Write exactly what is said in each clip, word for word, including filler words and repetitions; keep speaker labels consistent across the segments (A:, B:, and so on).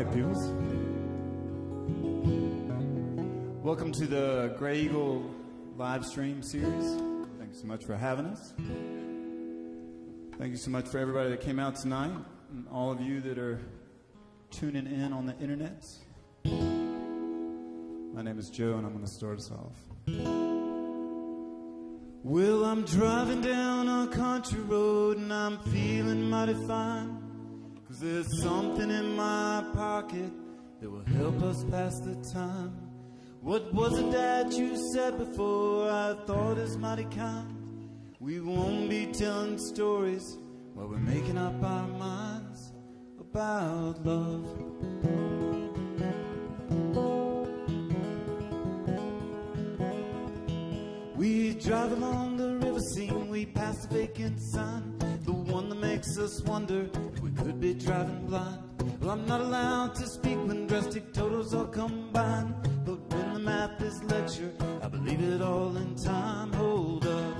A: right, peoples. Welcome to the Grey Eagle live stream series. Thank you so much for having us. Thank you so much for everybody that came out tonight, and all of you that are tuning in on the internet. My name is Joe, and I'm going to start us off. Well, I'm driving down a country road, and I'm feeling mighty fine, 'cause there's something in my pocket that will help us pass the time. What was it that you said before? I thought is mighty kind. We won't be telling stories while we're making up our minds about love. We drive along the river scene, we pass the vacant sign, the one that makes us wonder if we could be driving blind. Well, I'm not allowed to speak when drastic totals are combined, but when the math is lecture, I believe it all in time. Hold up.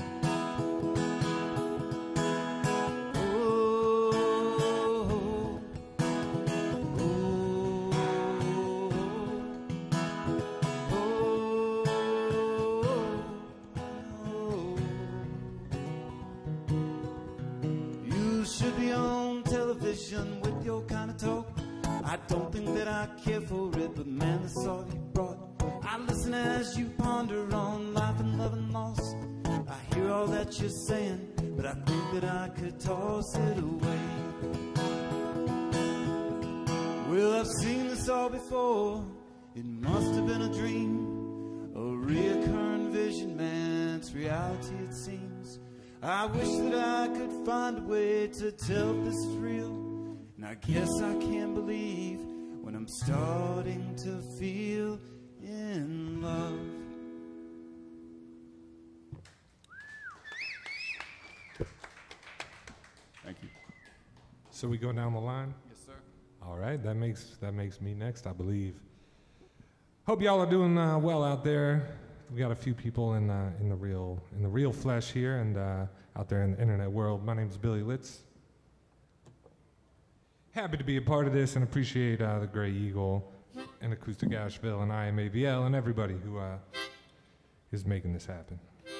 A: With your kind of talk, I don't think that I care for it, but man, that's all you brought. I listen as you ponder on life and love and loss. I hear all that you're saying, but I think that I could toss it away. Well, I've seen this all before. It must have been a dream, a reoccurring vision, man. It's reality, it seems. I wish that I could find a way to tell if this is real. And I guess I can't believe when I'm starting to feel in love.
B: Thank you.
C: So we go down the line?
A: Yes, sir.
C: All right, that makes that makes me next, I believe. Hope y'all are doing uh, well out there. We got a few people in uh, in the real in the real flesh here and uh, out there in the internet world. My name is Billy Litz. Happy to be a part of this and appreciate uh, the Grey Eagle and Acoustic Asheville and I M A V L and everybody who uh, is making this happen.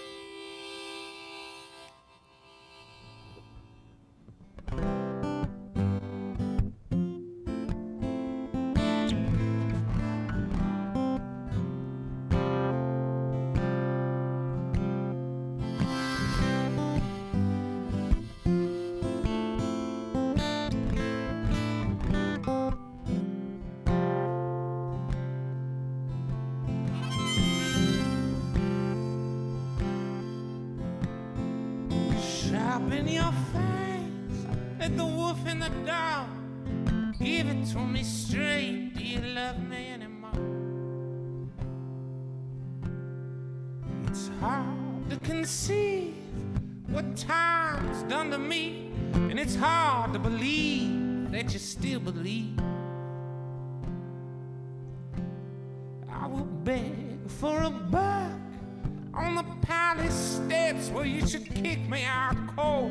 D: In your face, let the wolf in the dog. Give it to me straight. Do you love me anymore? It's hard to conceive what time's done to me, and it's hard to believe that you still believe. I will beg for a buck on the palace steps where you should kick me out cold.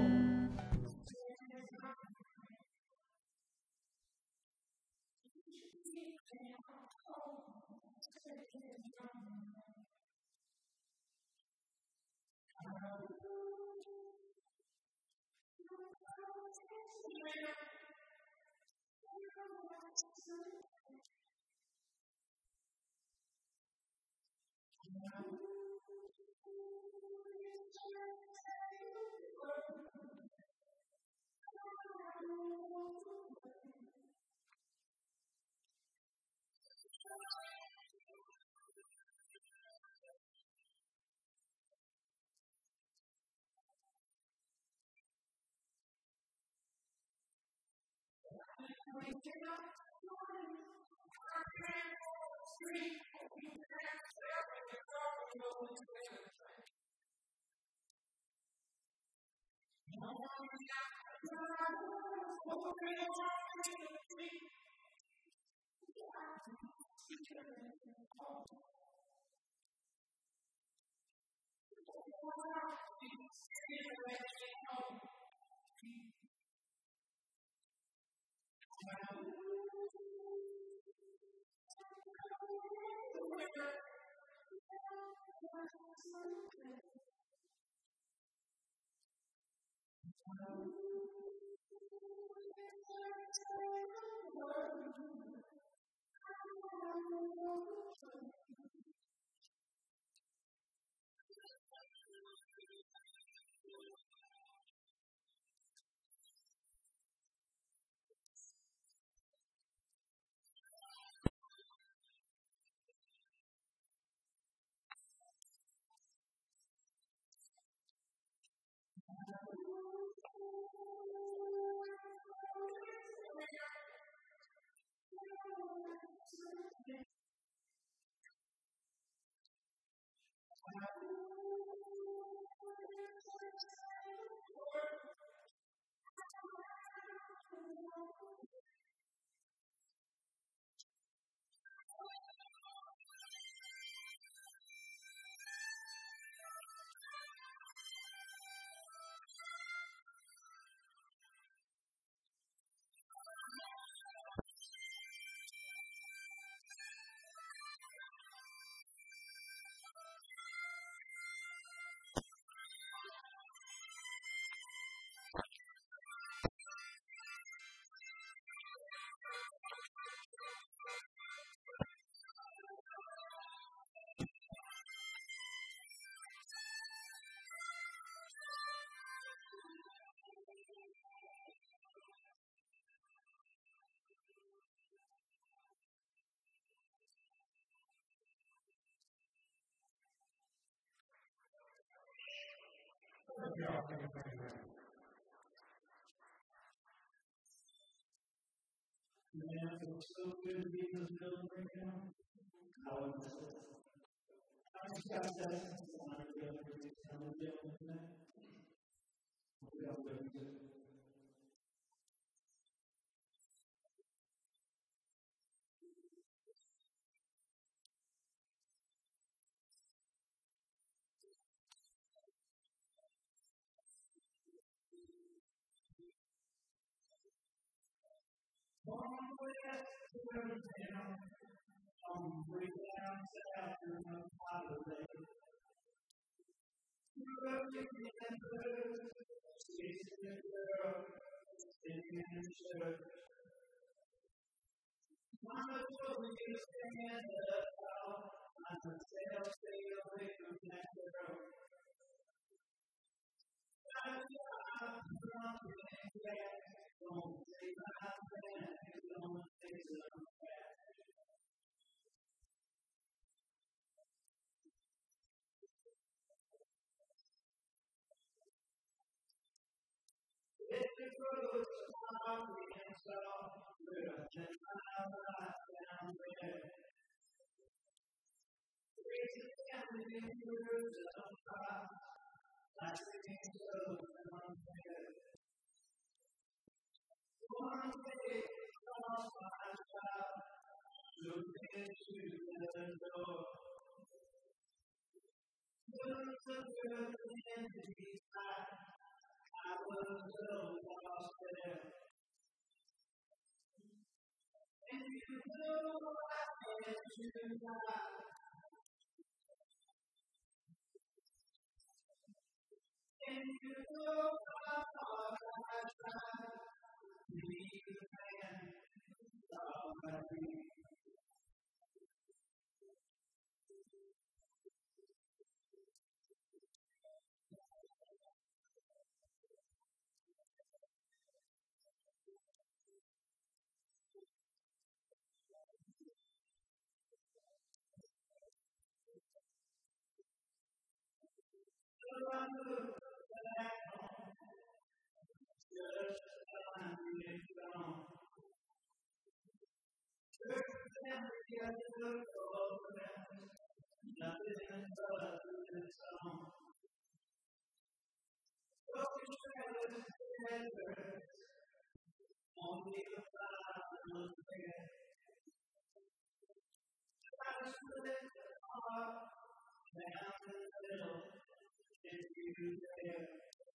A: Man, it's so good to be in this building right now. I would miss it. I'm Scott Stetson. I want to go for this time of day tonight. We got what we do. Long way up to go down, on the way down south through the holiday. Through every campus, chasing the girl, singing in church. Mama told me to stand up tall, I could tell, stay away from that girl. I got something back. Don't say my friend, don't say some bad. If the road is hard and soft, we'll just ride down there. Raise the family in words of pride, like singing so unfair. One day, across my child, looked into the door. Looked up with the empty side, I was so lost there. And you know I had to die. And you know I thought I tried. Be the man of my dreams. So I look back home, just time being gone. Church family has looked all around, nothing but this song. Broken trailers and birds, only the flowers there. Try to split the heart down the middle, if you dare.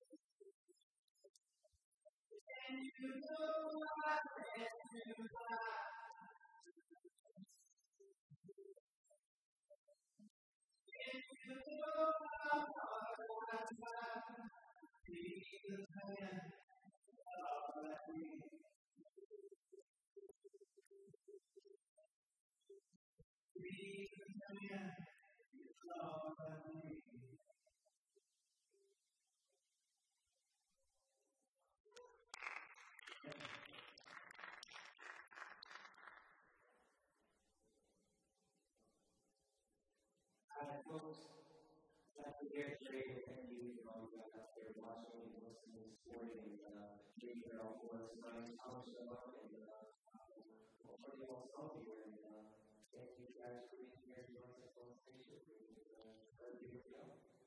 A: And you know I had to hide. And you
B: Folks, after very great thank you for all you guys out there watching and listening, supporting, uh, giving your all for us tonight. I'll show up and uh, we'll play you all song here. And uh, thank you guys for being here and joining us on station. Uh, here we go.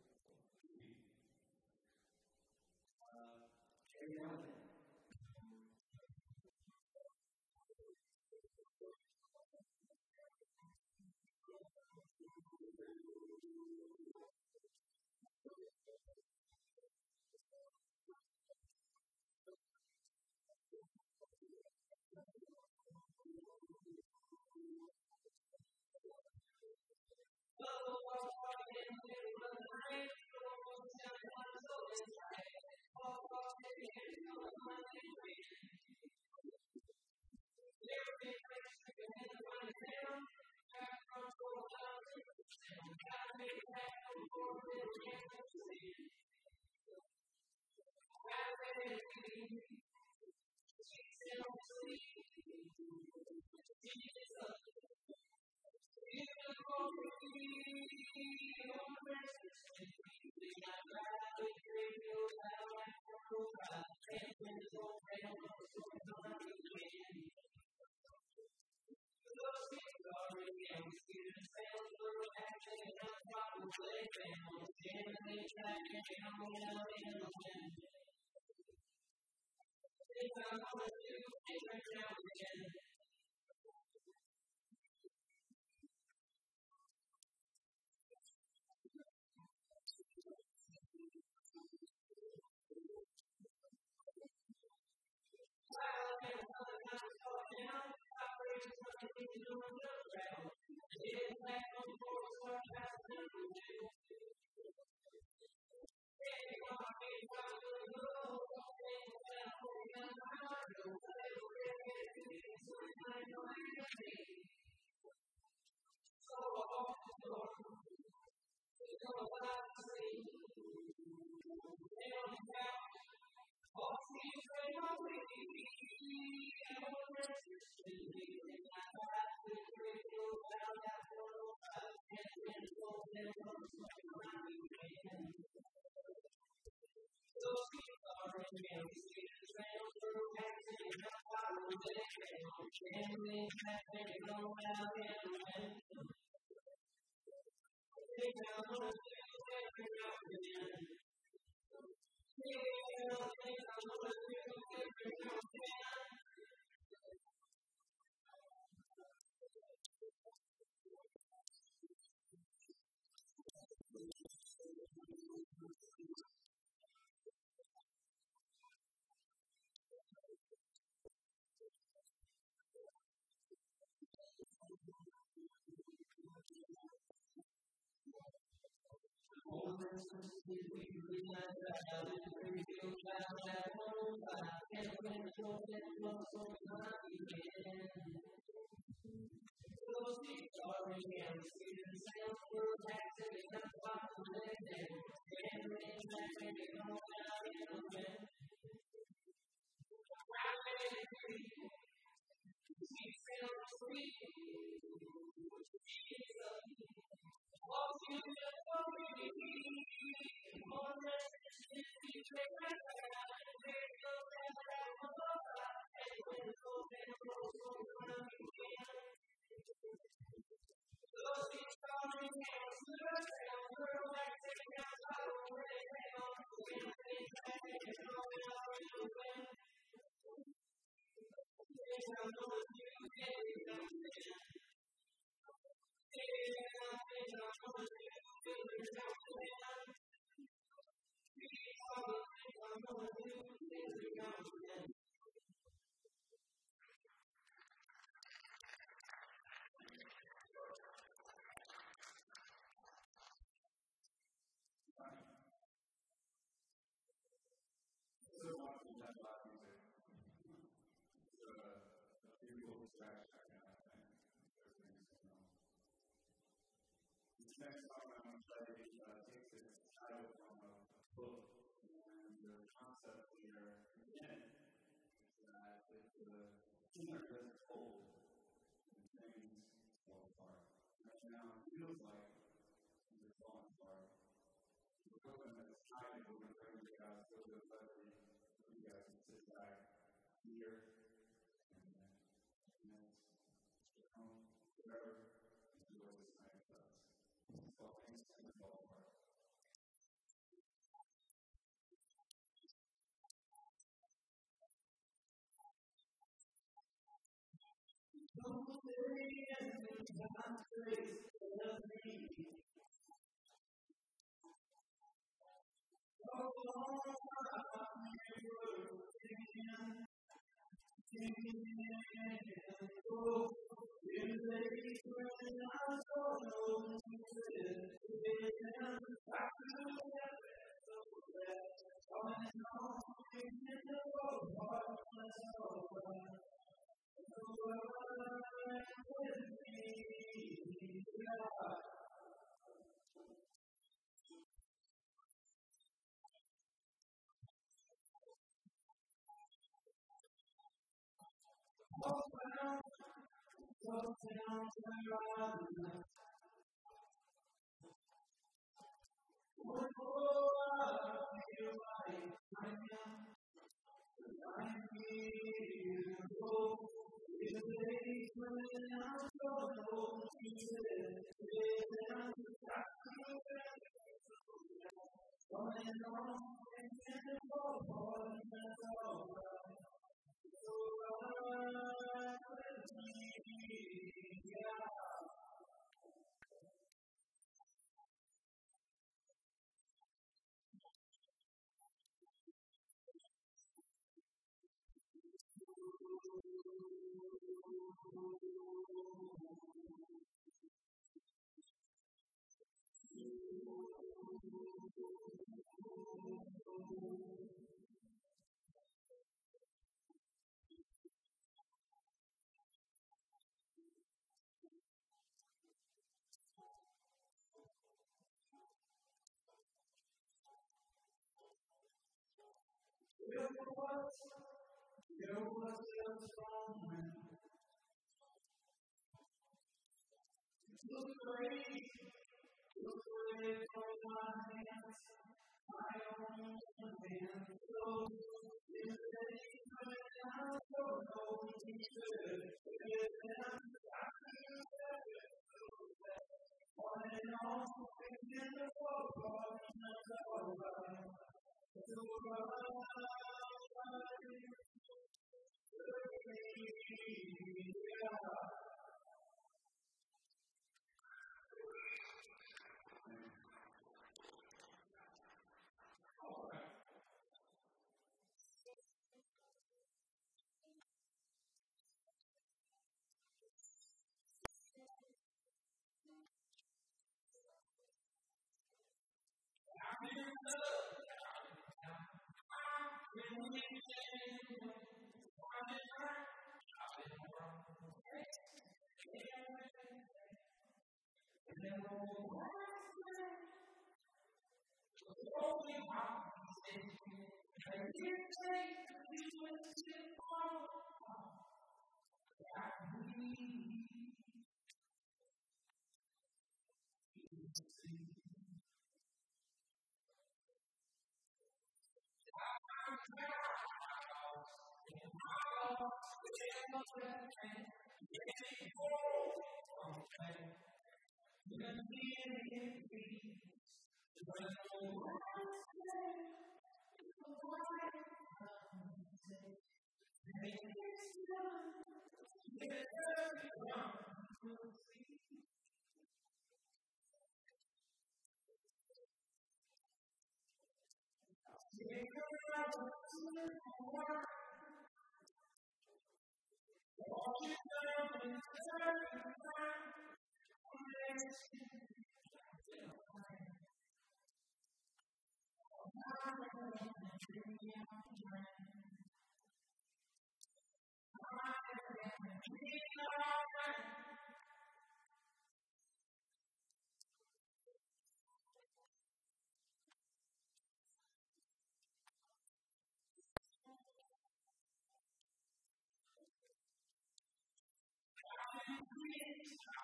B: Uh, Heirlüm.
E: we'll scratch that kind of thing. This next song I'm going to play uh, takes its title from a book, and the concept here, again, is that if the singer gets old, and things fall apart. Right now, it feels like things are falling apart. We're hoping that it's time to bring you guys a little bit of levity, so you guys can sit back here, and then, you know, home, whatever, enjoy this night with us. Well, things can fall apart.
B: Don't say anything about grace, love me. Oh, Lord, I'm here singing, singing, oh, in the days when I don't know what you said, and I feel that so bad, on and on, in the road, heart, that's all right. So ride with me, yeah. Walk down, walk down to ride. Oh, I feel like I am, I need you. In the days when I don't know what you said, and I feel that on and on, and then fall apart, and that's all right. So ride with me, yeah. You know what? You know what feels wrong when you look great, you look great for my hands, my own hands. So, in the days when I don't know what you said, and I feel that so bad. On and on, thinking the fall, and that's all right. So ride with me, yeah. All right. I'm in love. When we change, why did I? And then we'll go only one station, and you take you with the phone. That we see.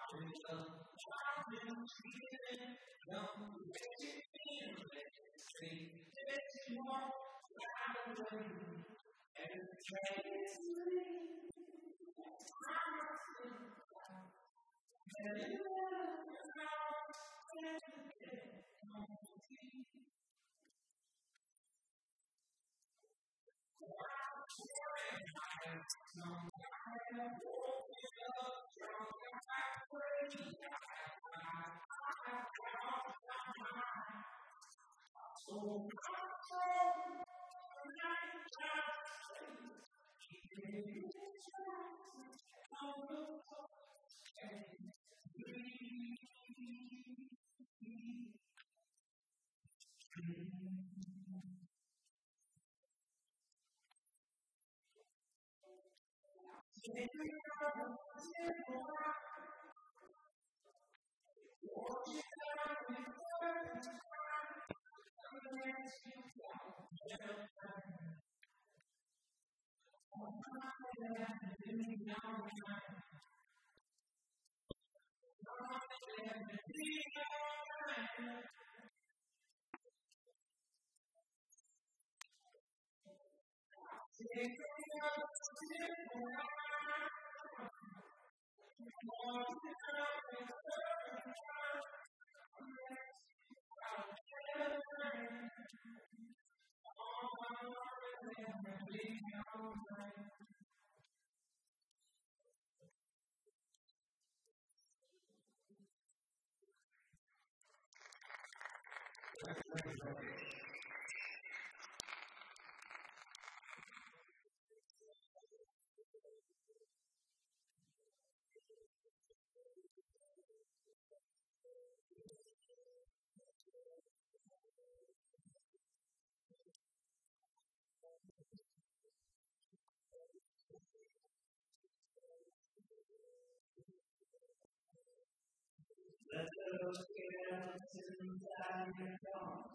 B: Let those skeletons inside your bones.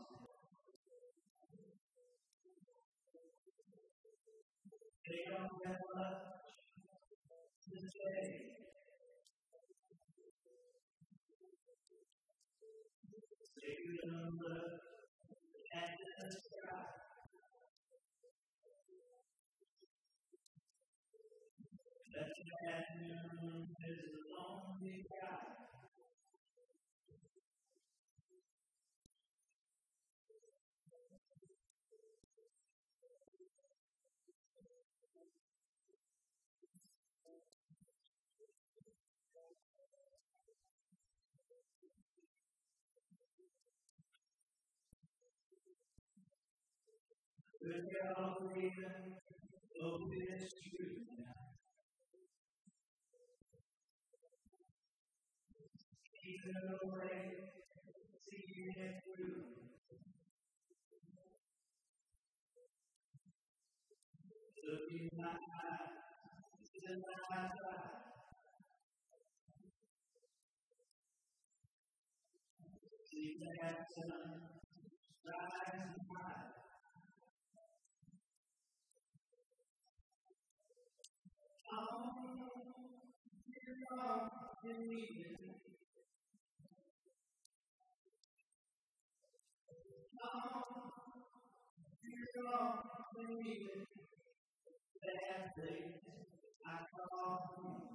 B: They don't have much to say. They don't look at the sky. That afternoon is a lonely guy. Look out the end of this truth now. Keep it away, see it through. Look in my eyes, till I die. See that sun rise high. That place I call home.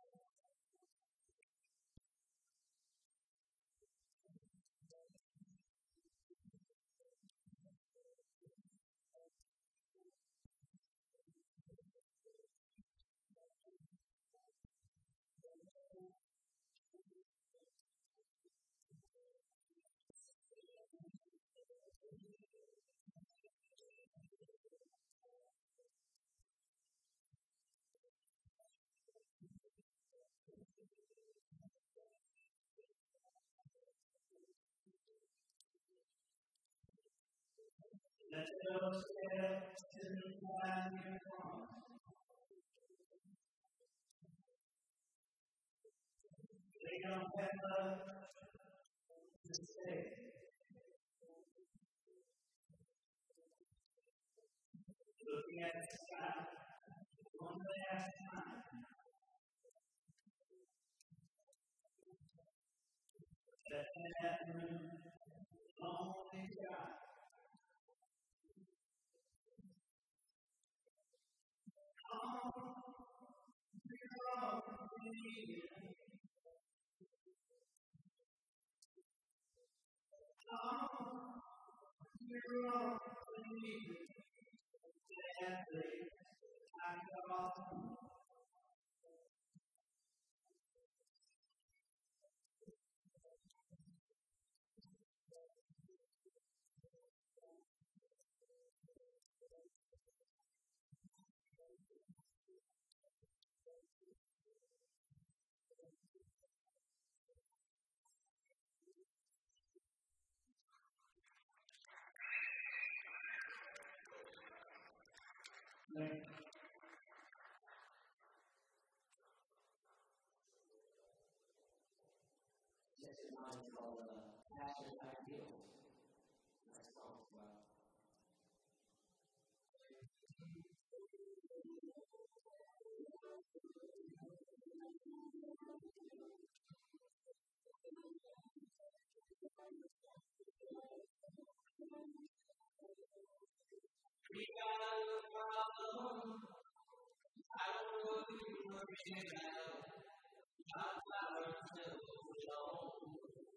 B: Let those skeletons find your cross. They don't have much to say. Looking at the sky one last time. Stetson is called uh, Pastor's Ideals. Nice song about. We got a problem. I don't know if you were figuring it out. Our flowers still alone.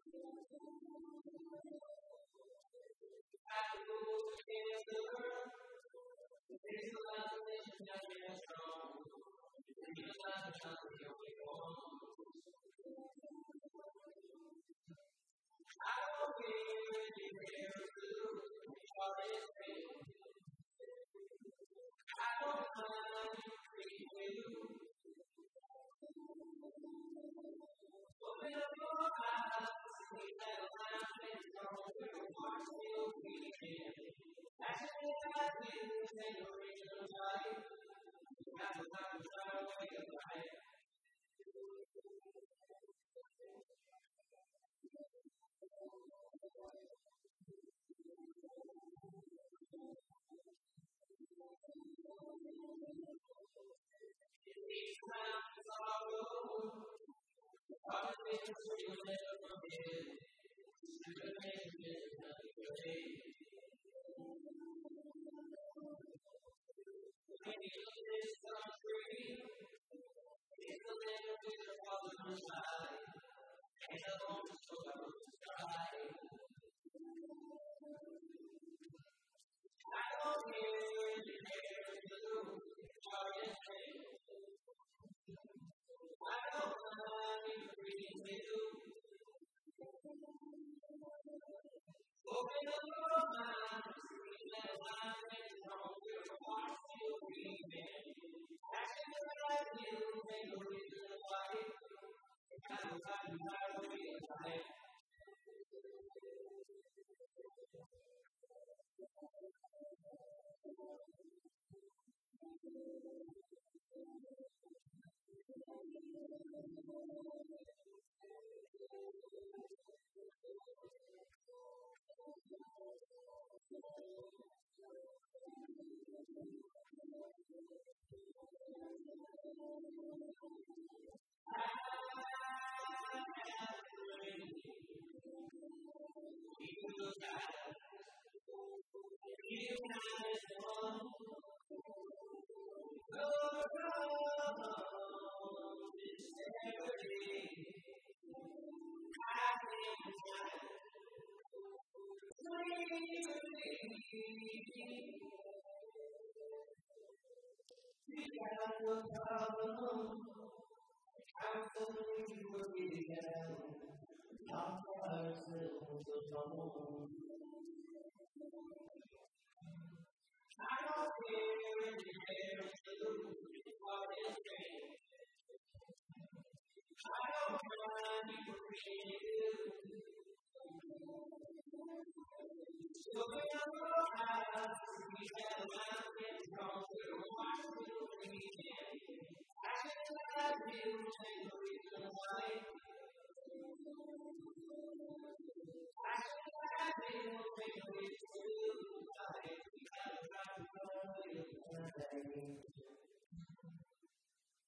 B: I go together. There's a lot of vision that is strong. And you're not the only one. I don't care if you care blue or it's green. I don't mind pretty blue. Open up your eyes, see that line that's on your heart still beating. Passionate like you, take a reason life. You got to find a try way of life. These times of sorrow, all the things you'll never forget. Discrimination is nothing great. When you look at this country, it's the land of which the father reside, and the home is so out of the sky. I don't care if your hair is blue or it's green. I don't mind if you're reading too. Open up your mind, see that line is on your heart still beating. Passionate like you, take a reason to fight. You gotta find the right way of life.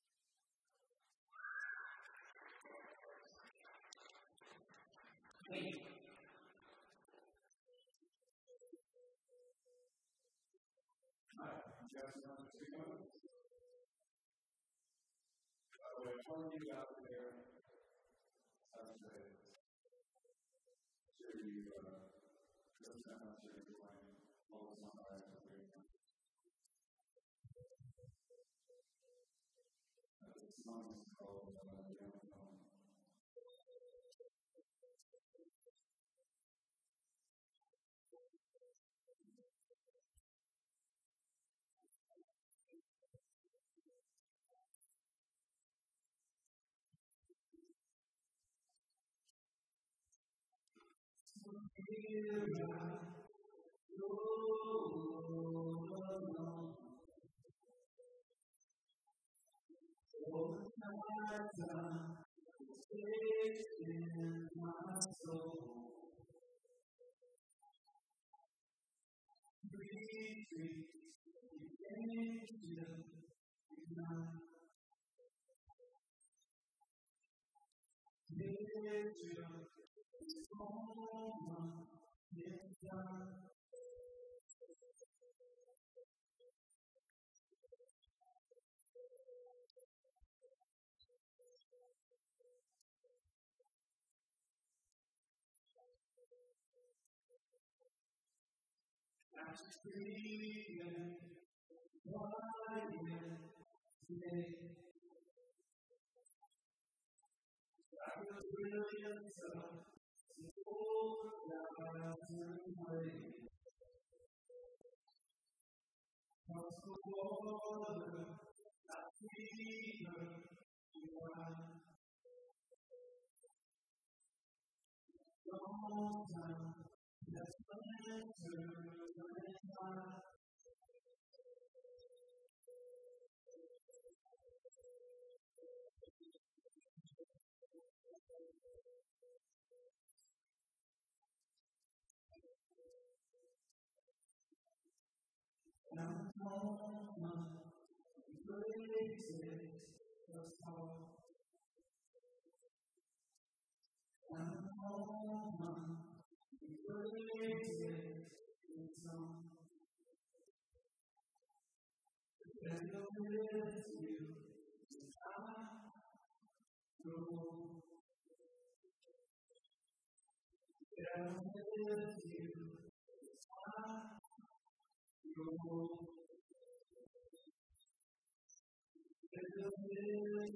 B: Thank you.
E: on the three notes. By the way, all of you out there, I'm sure you, uh, just I'm not sure you're playing all the Songwriter for you. This song is called uh, Young Home. Here I go alone. All the nights I'm tasting my soul. Retreat, the angel tonight. Picture this moment in time. I'm screaming, quiet today. Like the brilliance of the old rising wave. Across the water, I see her divine. Long time, that's winter and time. I'm home, places was hard. I'm home, places was on. And I'm with you, I go. And I'm with you, I go. And I'm with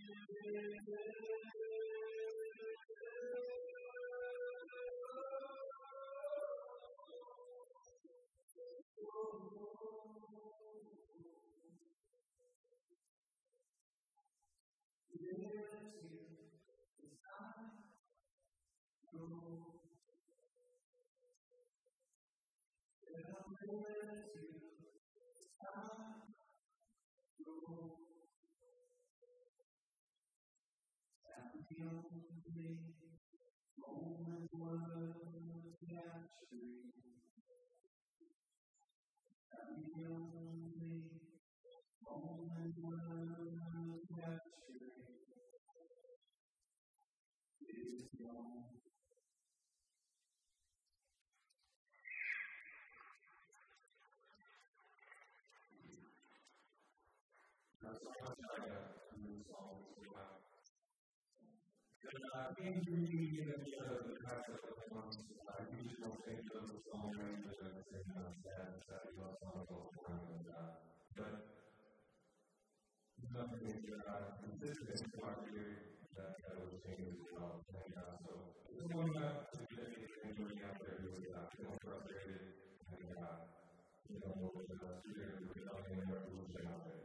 E: the only moment worth capturing. I'm the only moment worth capturing. Is gone. That's all I'm trying to do this song this week. I think we need to get the concept of the months. I usually don't think of the song range as a kind of sad, sad, you know, song all the time. But nothing is consistent in our view that that was changed as well. And uh, so just going back to the anybody out there who is uh, feeling frustrated and uh, you know, with the spirit of rebellion and revolution out there.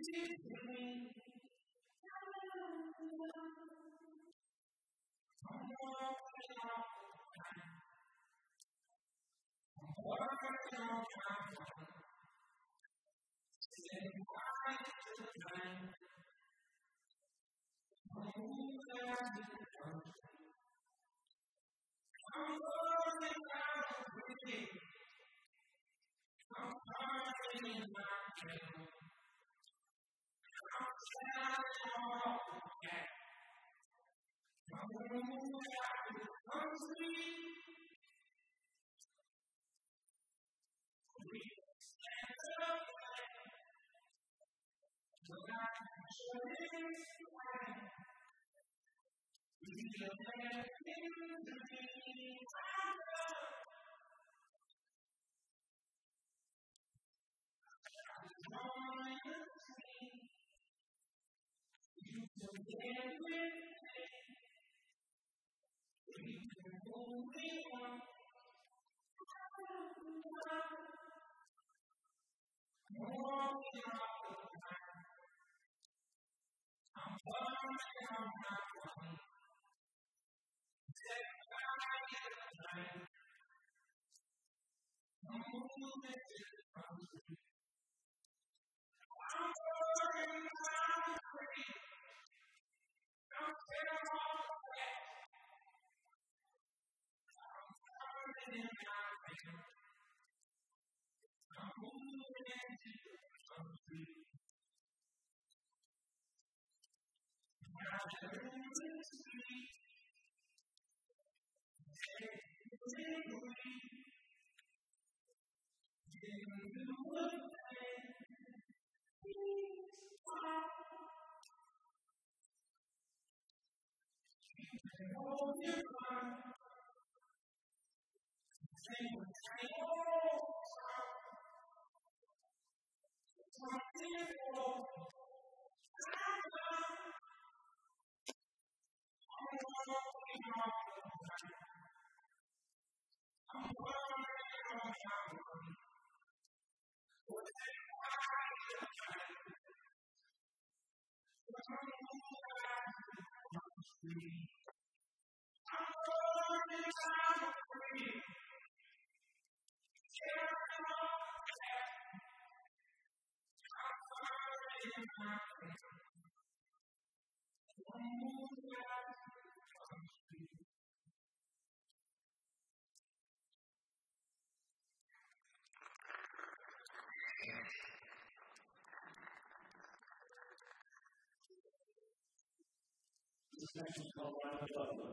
B: This section is called Round of Buffalo.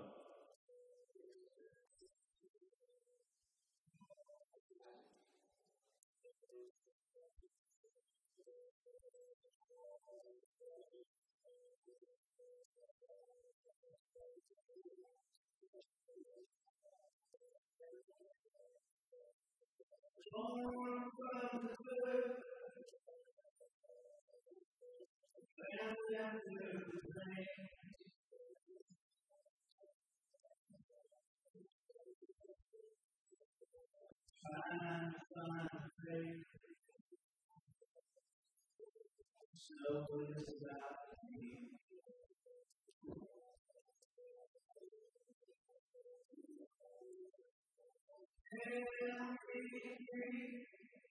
B: Born from the birth, family after the rain. Find, find faith, so is about me. Hail me,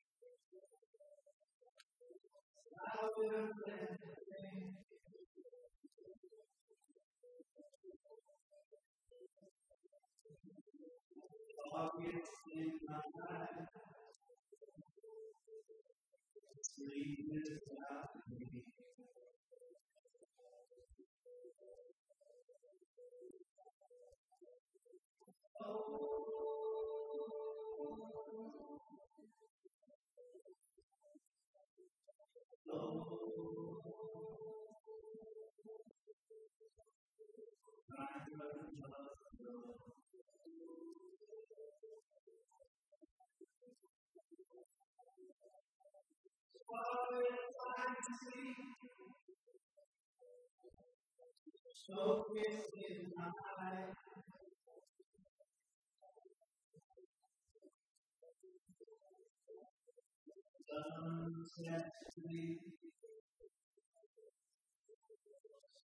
B: flowers and rain. August in my life, sleep is out of me. Oh, focus in my eyes. Sunset sleep.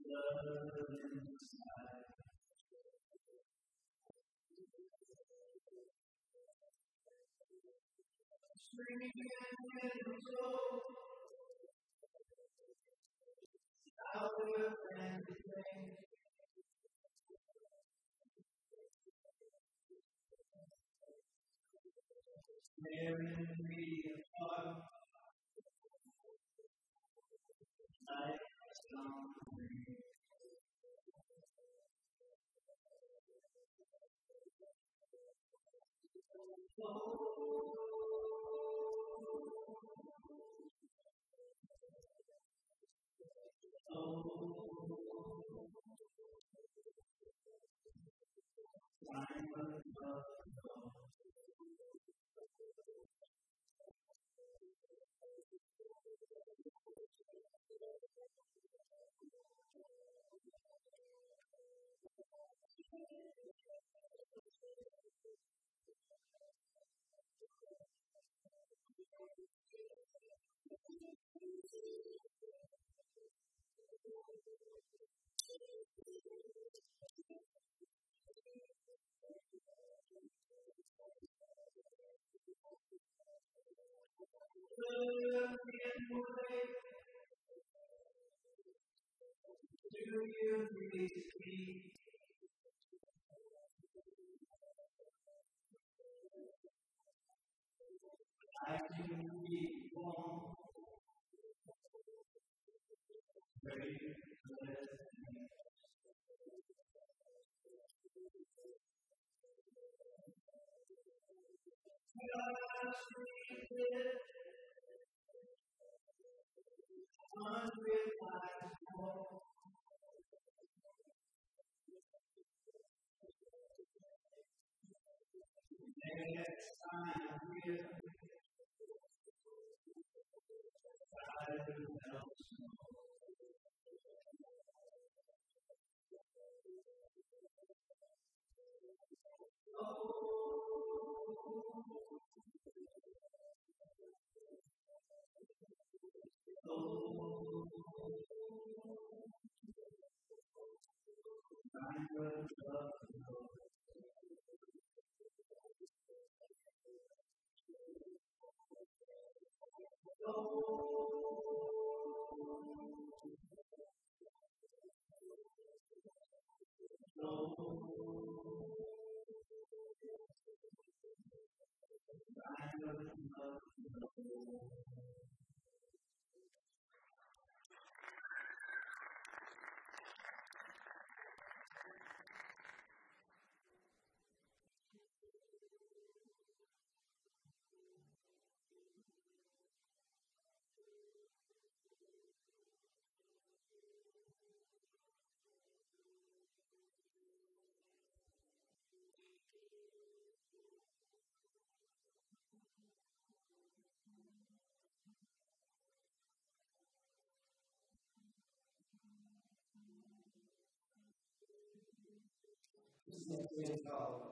B: It's called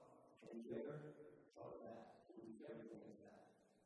B: and bigger, all of that, everything is that.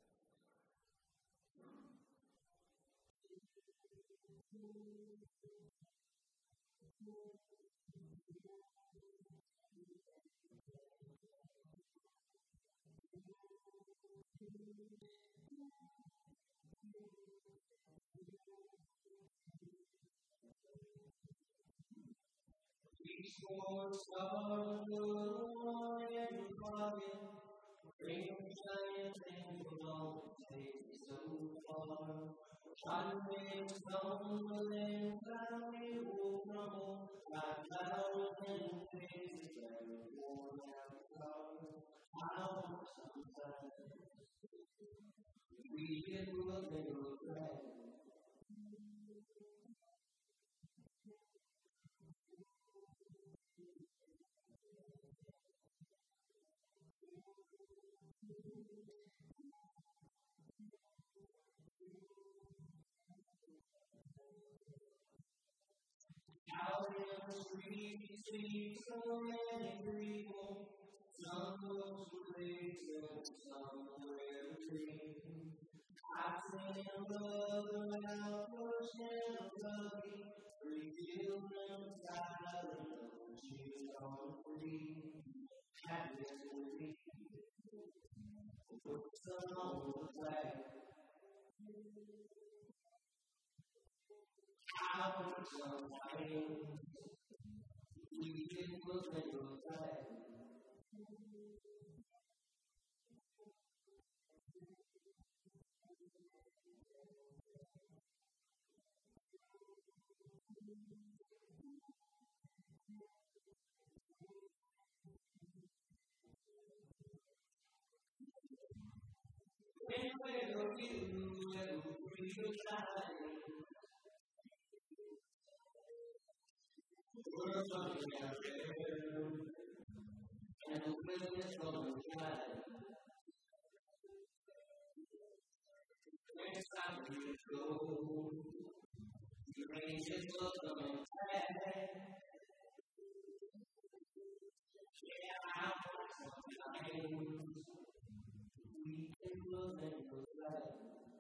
B: Each morning star in the morning foggy, bring shining things along and take me so far. Shining stone within valley will crumble, like clouds in faces that are worn out stars. I want sometimes we get what they will grab. Out in the streets, see so many people. Some folks were racing, some were evergreen. I've seen a brother out pushing a buggy, three Children silent, she's on free. Happiness will be. Put some on the flag. I want some rain. We can look at the flag. And where you will realize we're coming out there, and the wind is gonna fly. Next time we go, the rain is gonna fly. Yeah, I want some time. We can look and look right.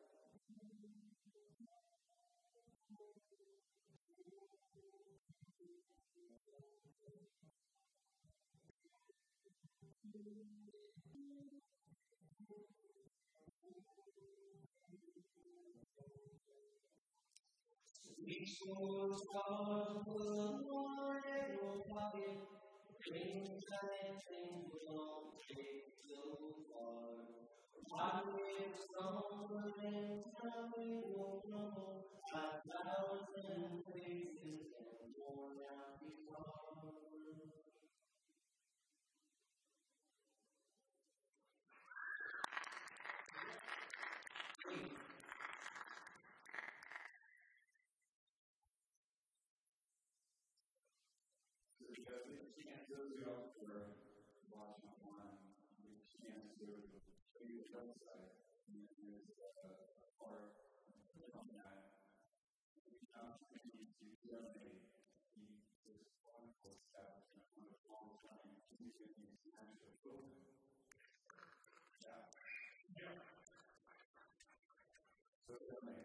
B: Sweet shores stars will warm your pocket. Dreams and things will take so far. Why we're stronger than time we won't know. Five thousand faces and worn out before.
E: Because we can't do it all for watching online. We can't do it through your website. And there's a part on that. We don't need to donate. This wonderful establishment on a long time. You can use actual children. Yeah. Yeah. So donate.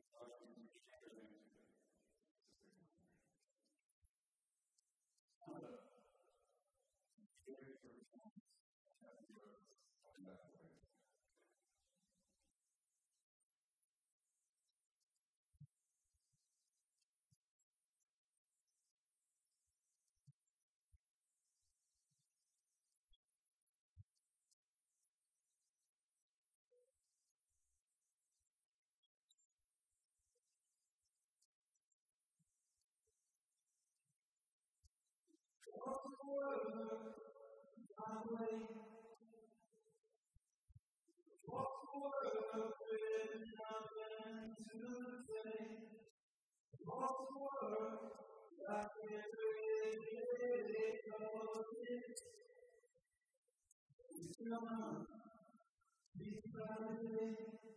A: Walk the world my way. Walk the world with nothing to say. Walk the world like every day goes it. It's gonna be Friday.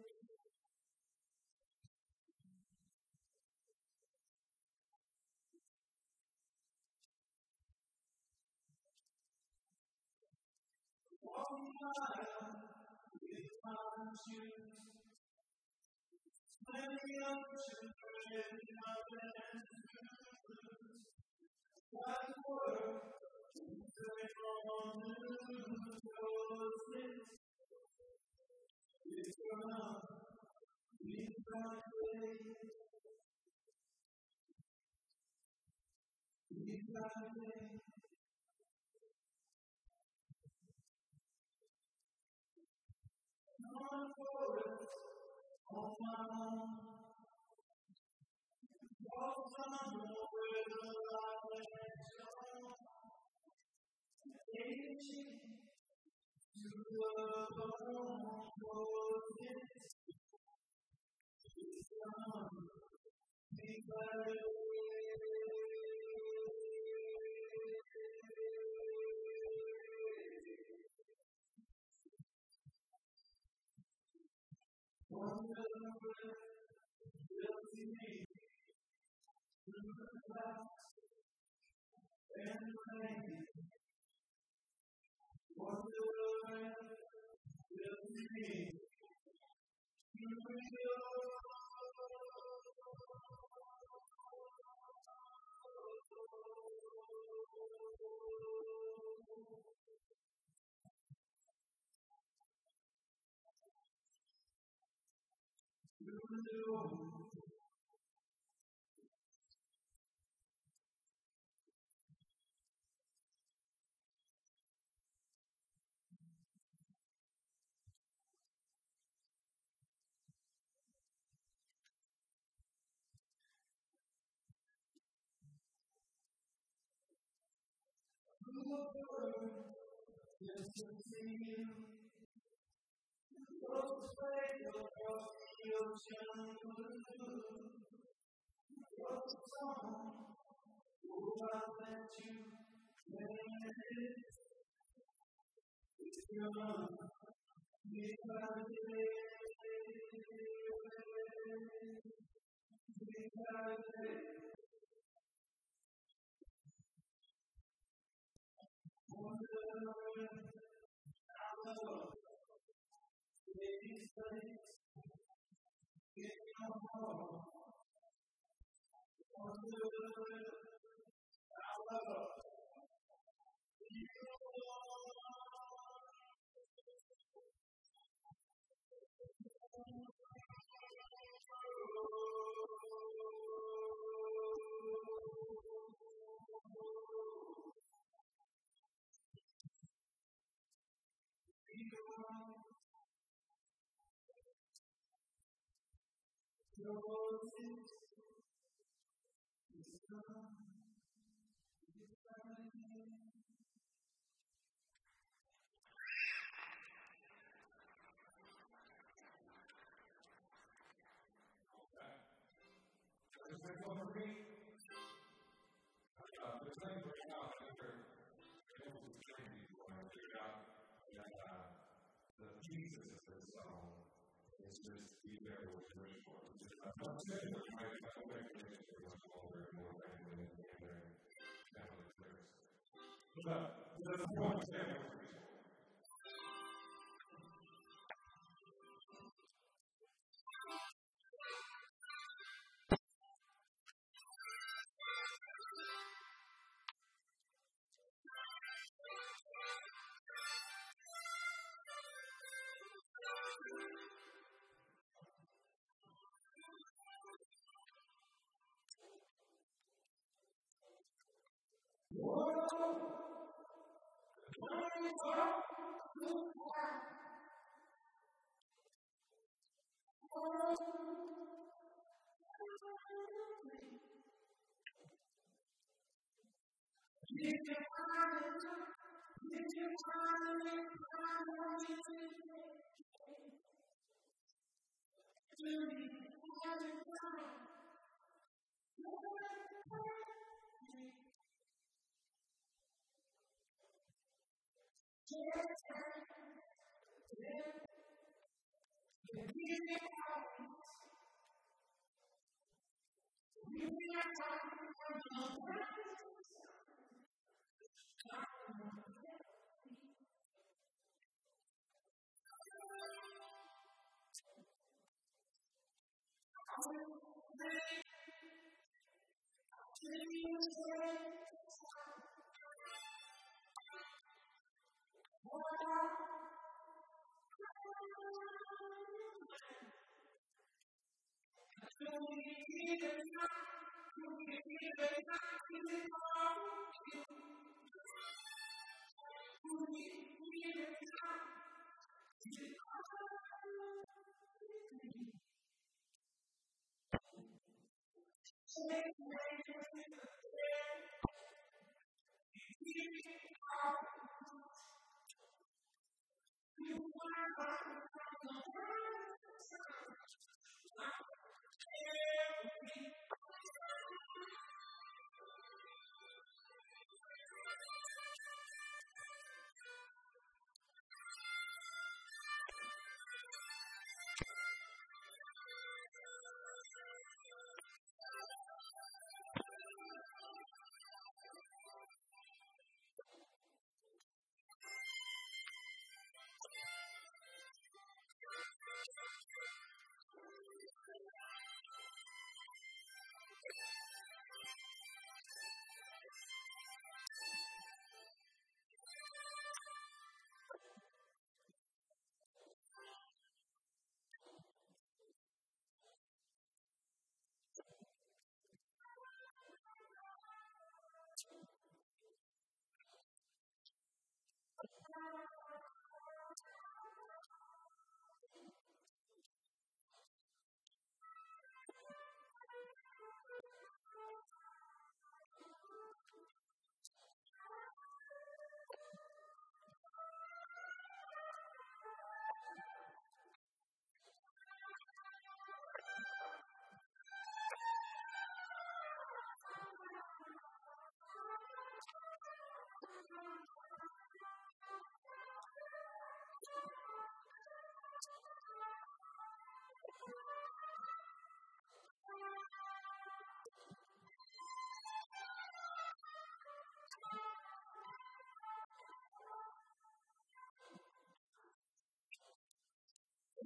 A: Walking around with my shoes, many of children nothing to lose. Like work, doing all new choices. It's gonna be Friday. Be Friday. On forest, on my own. Walk down where the light is shown. Aging to the bone roses. It's gonna be better. Wonder where we'll see through the clouds and the rain. Wonder where we'll see through the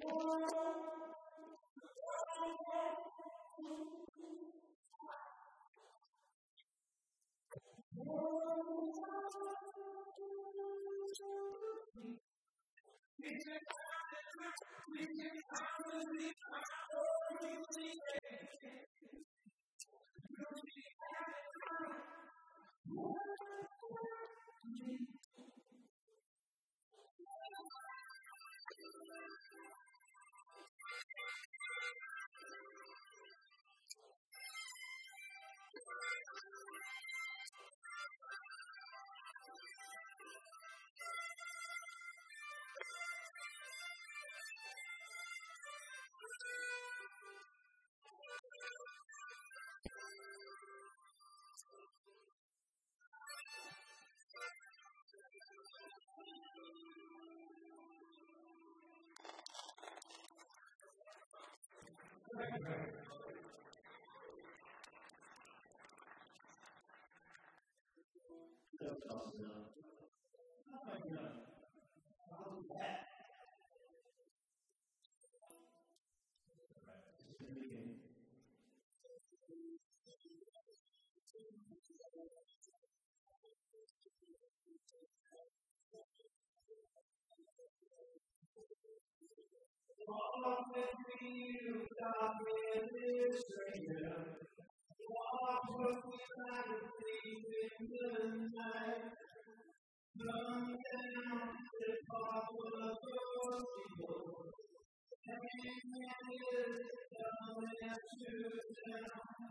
B: Walk with me, you God, with this stranger. Walk with me like a thief in the night. Come down to the top of your people. Amen is coming to town.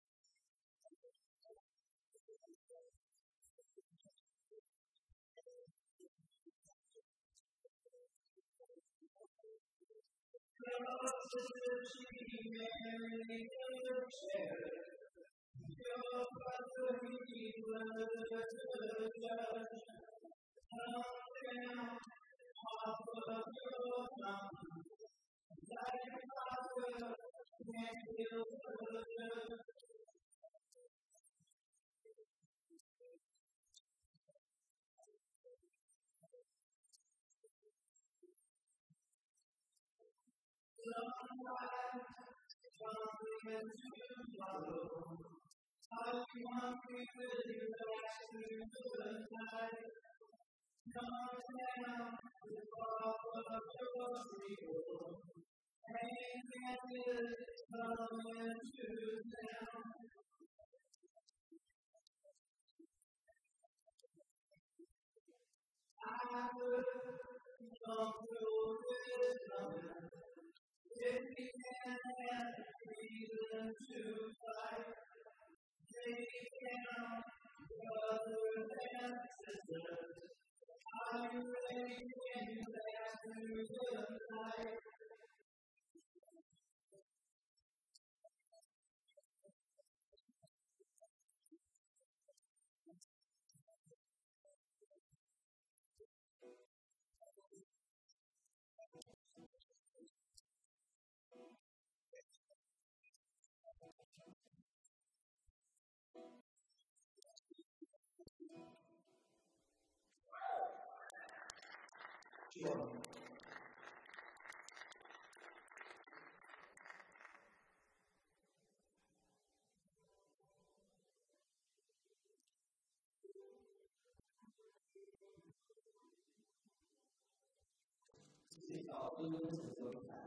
B: Cross the tree, Mary, the chair. Your father, he was the judge. Come down off of your mountain. Like a father, and he'll judge. Sunlight, coming into tomorrow. I'll be hungry with you back to the night. Come down to the top of your steeple. Amen is coming to town. I heard come through this coming. If we can have reason to fight, take down brothers and sisters. Are you ready when you pass through the night? Sure. See, all of this is so bad.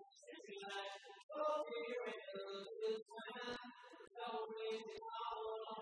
B: Oh,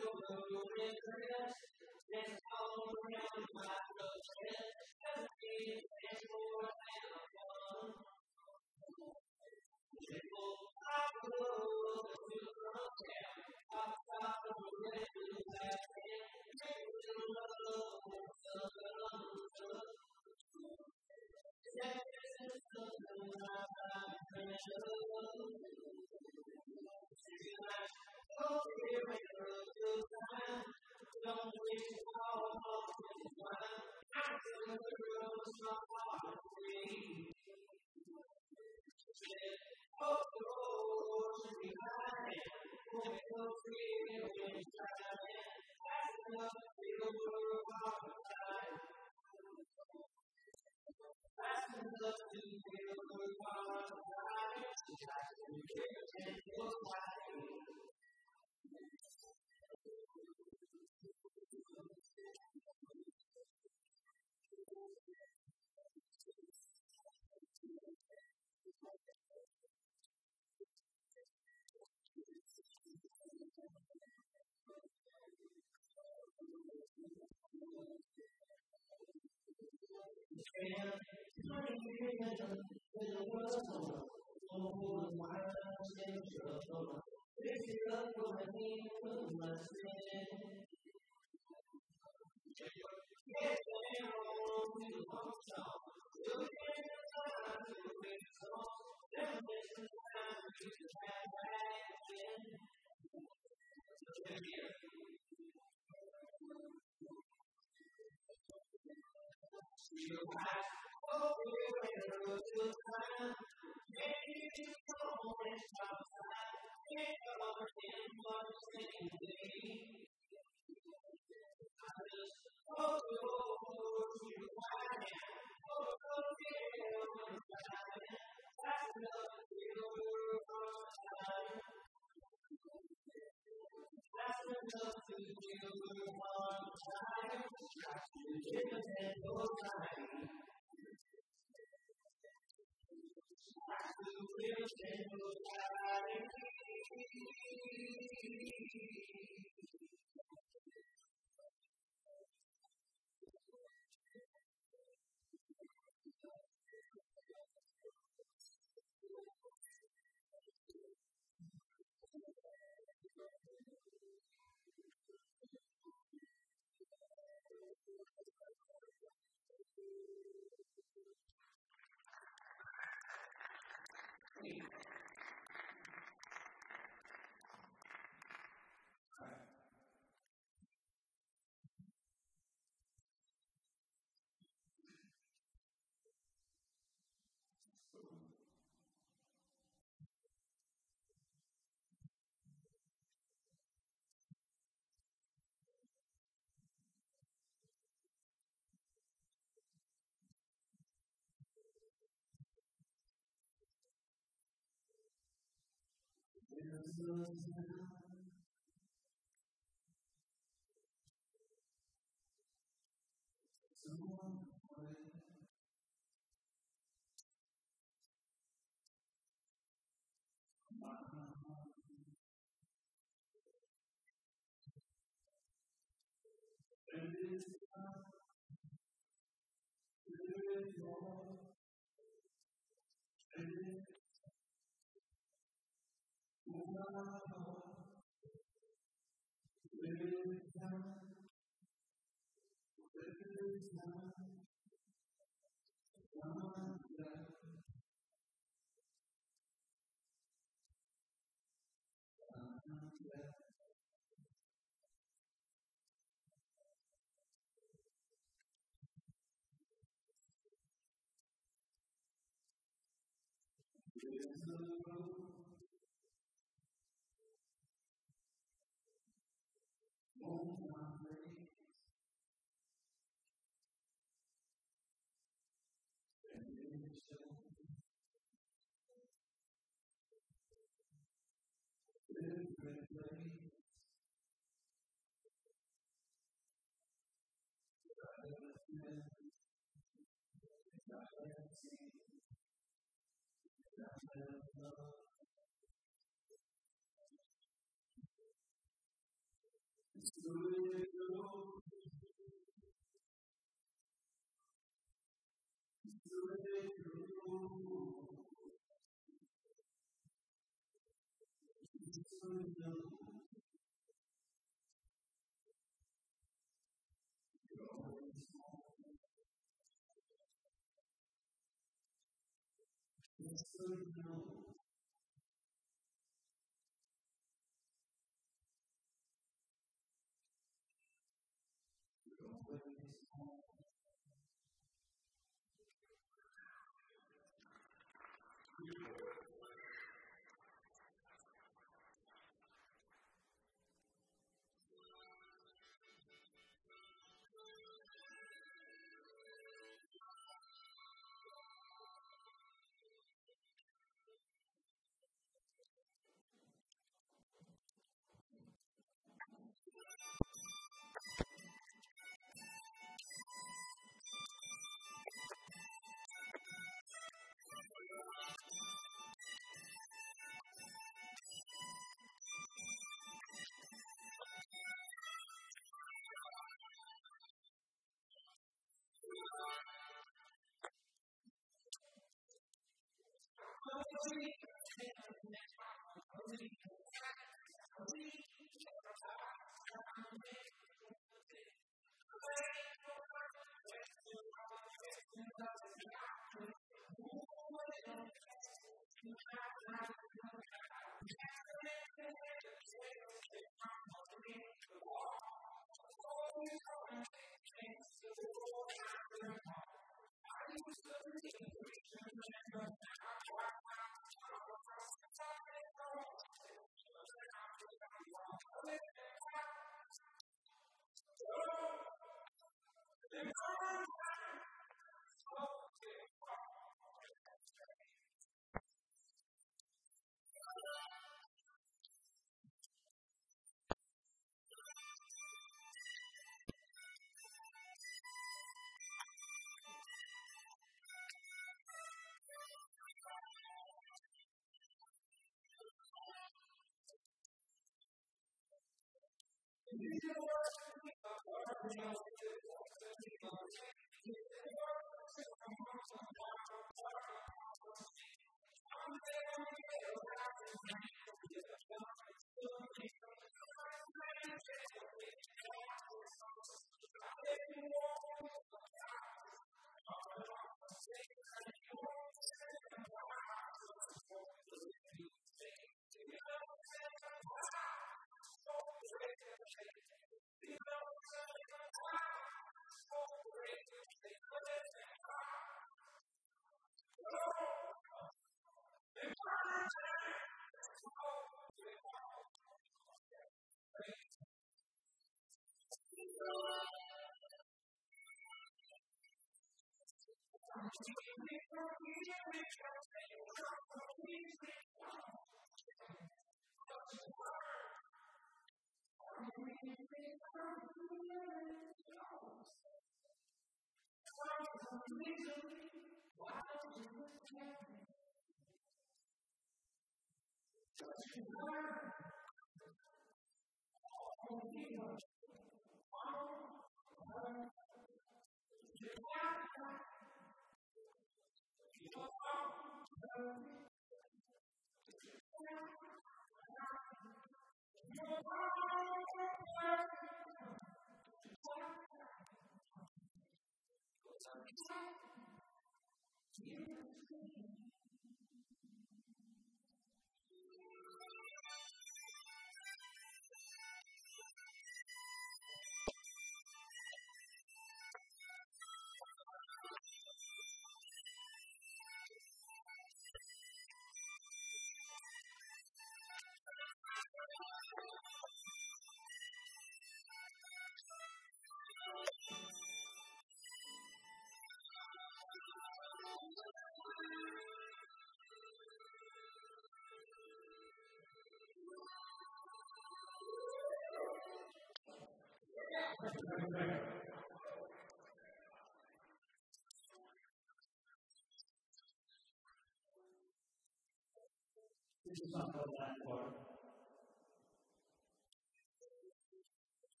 B: This is not called that part.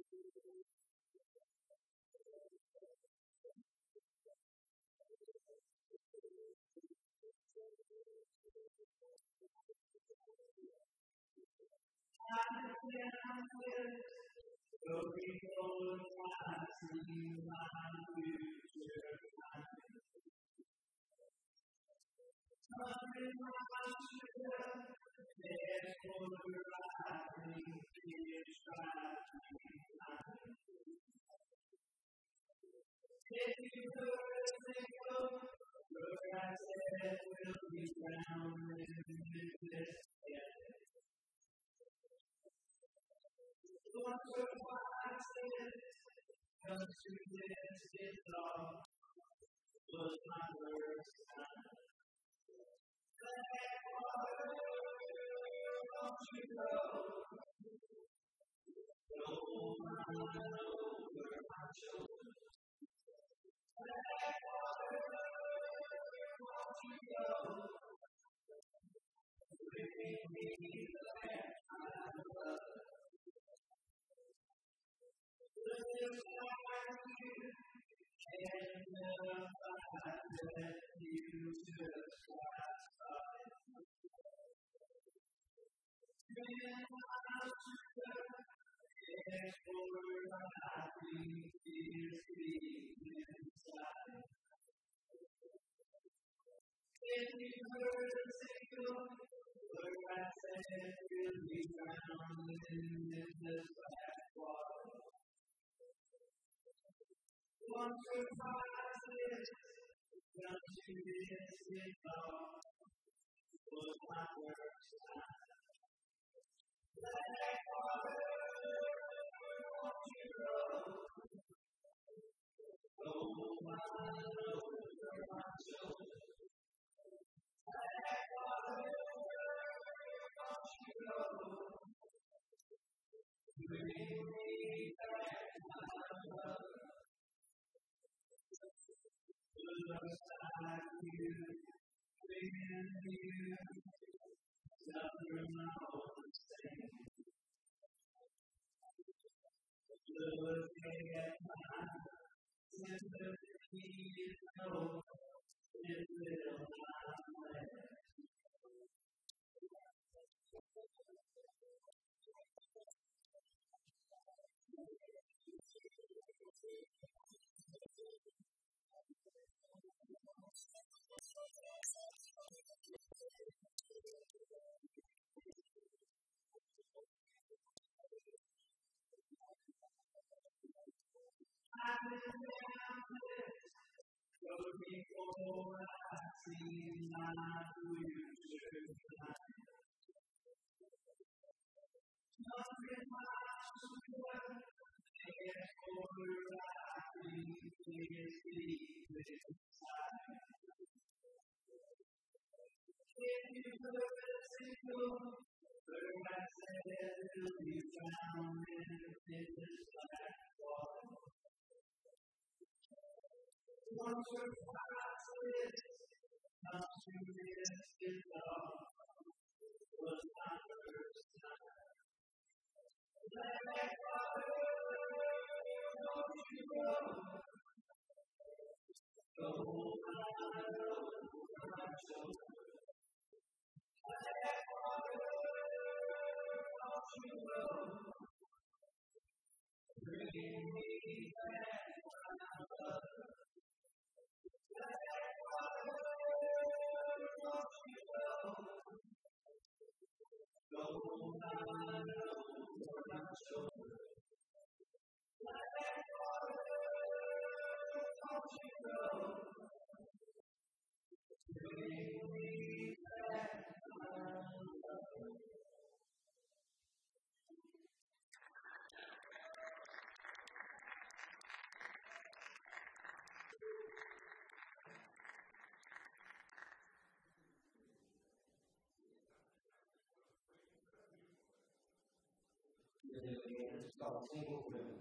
B: It's called Songwriter.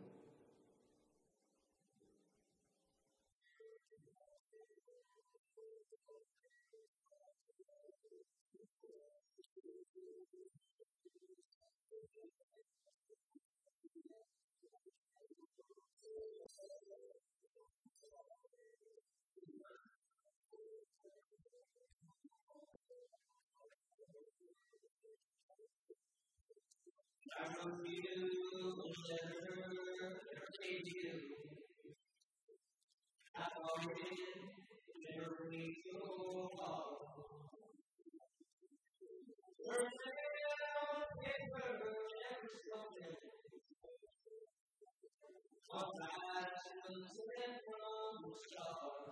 B: I wrote you a letter, never gave you. I thought it never read your heart. Words down paper, never spoken. What I should have said from the start.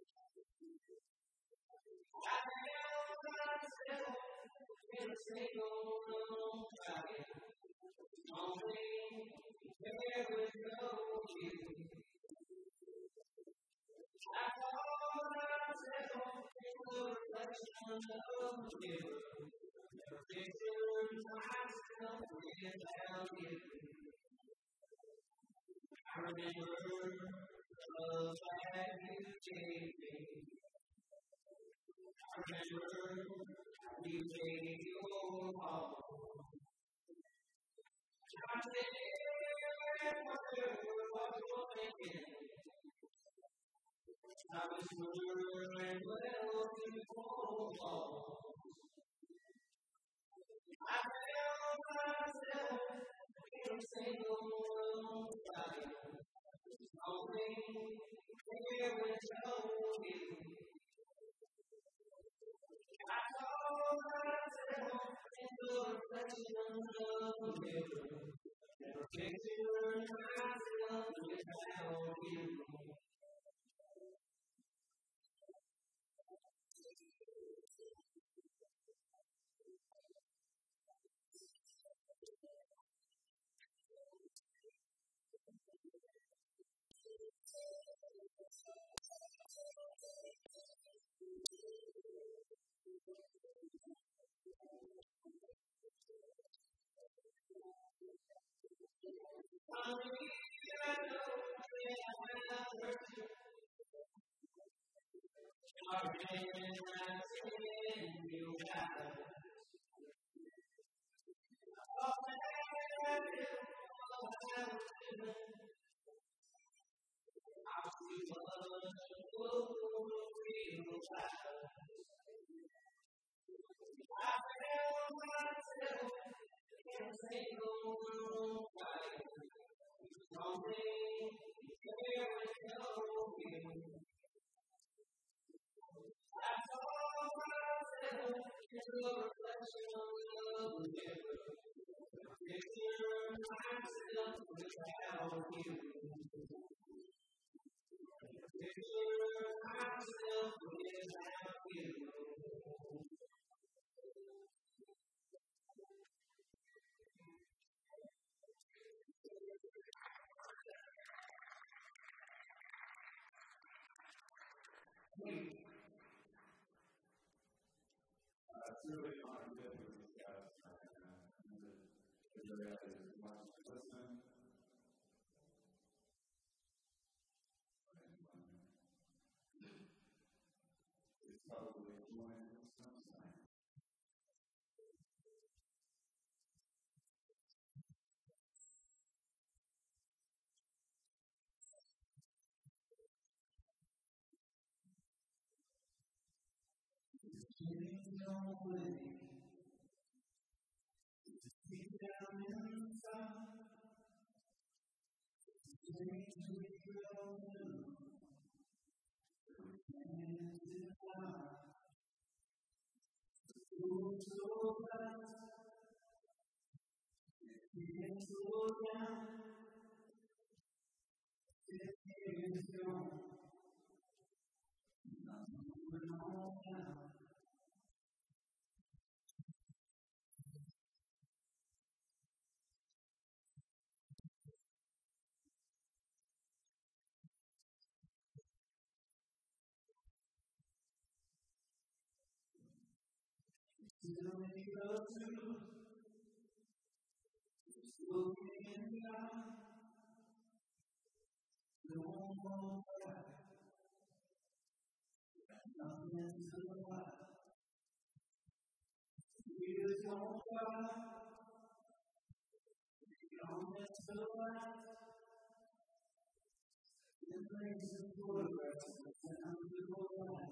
B: I found myself in a single room crying. Only there was no you. I saw myself in the reflection of the mirror. Never pictured myself without you. I remember the love that you gave me. I remember you gave your all. I sit here and wonder what you're thinking. I whisper and well before fall. I found myself in a single room crying. Only there was no you. I saw myself in the reflection of the mirror. Never pictured myself without you. Honey, I know that I have hurt you. Darling, I've seen you die. All I do, all I do, I'll see what will realize. I found myself in a single room crying. Only there was no you. I saw myself in the reflection of the mirror. Pictured myself without you. Pictured myself without you.
E: Uh, it's really an honor to be with these guys, and uh, that you guys as much as listen. It's probably joined with some sign. There's no way to see down inside. It's strange we all knew everything is divine. It's moving so fast, it's getting so down. Ten years gone, I'm moving on now. Still need the truth, just looking in the eye. Don't hold back, nothing to hide. Years gone by, young and still last. Memories and photographs that sound to go back.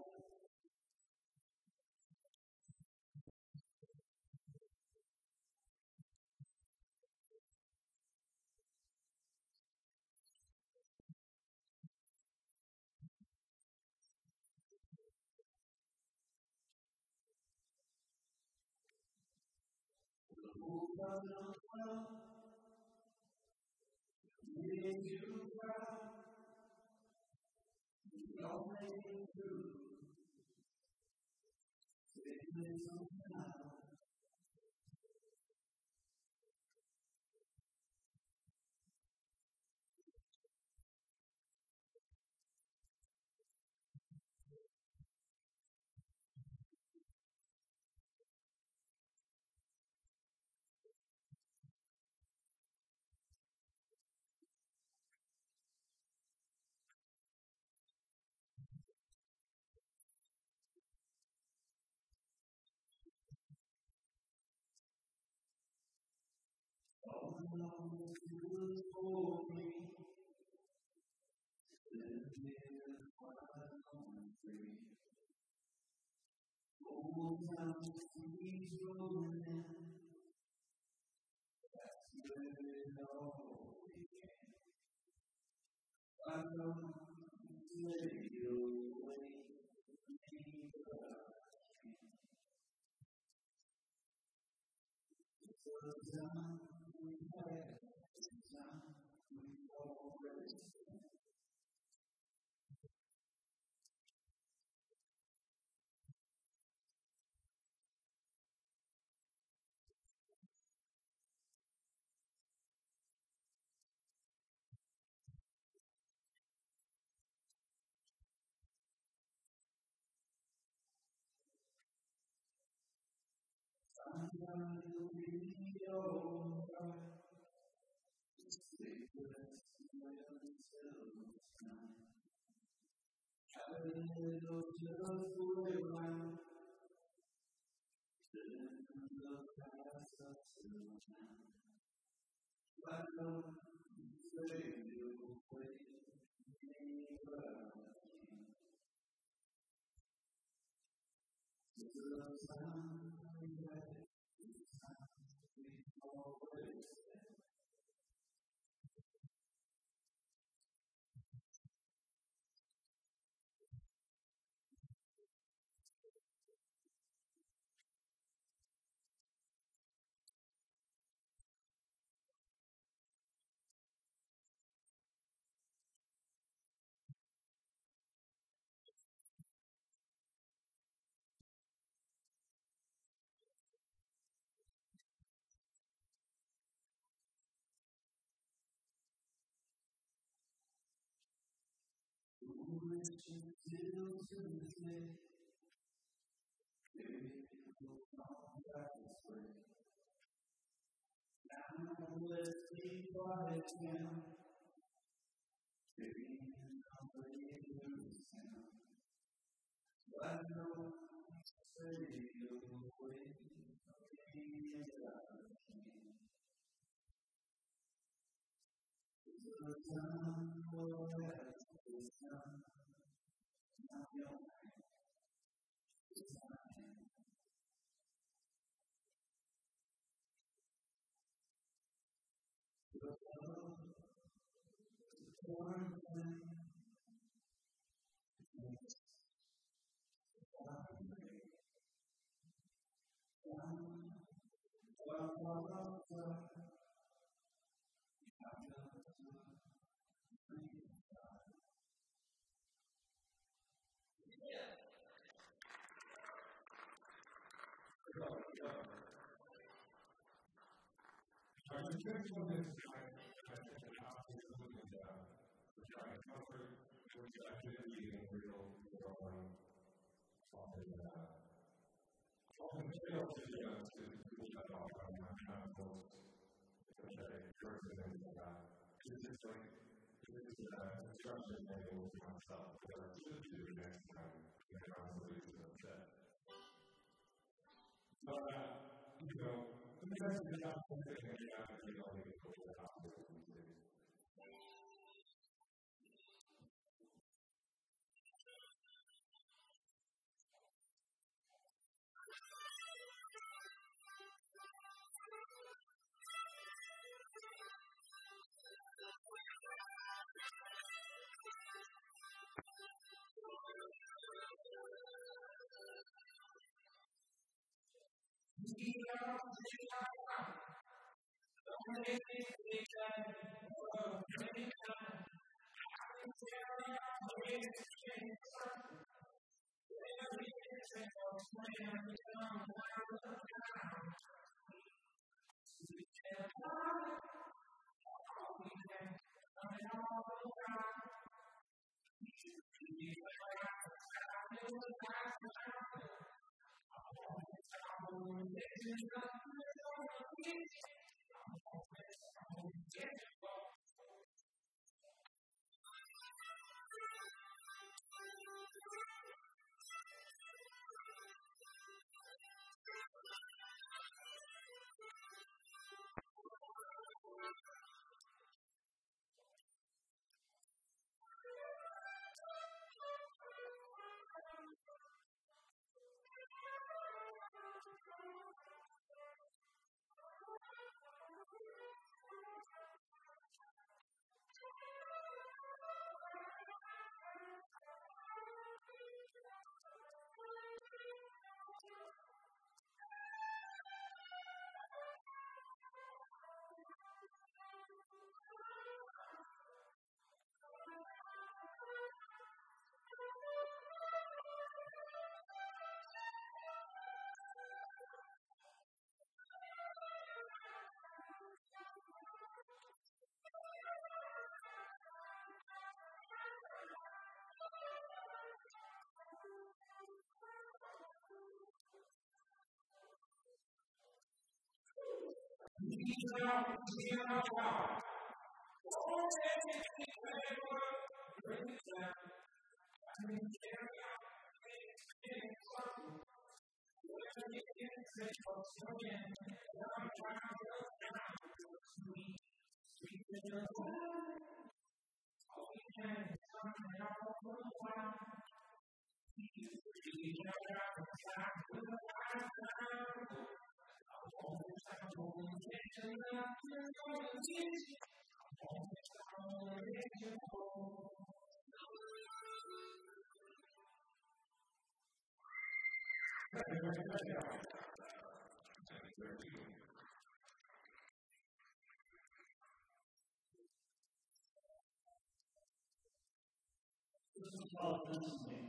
B: This is called listening.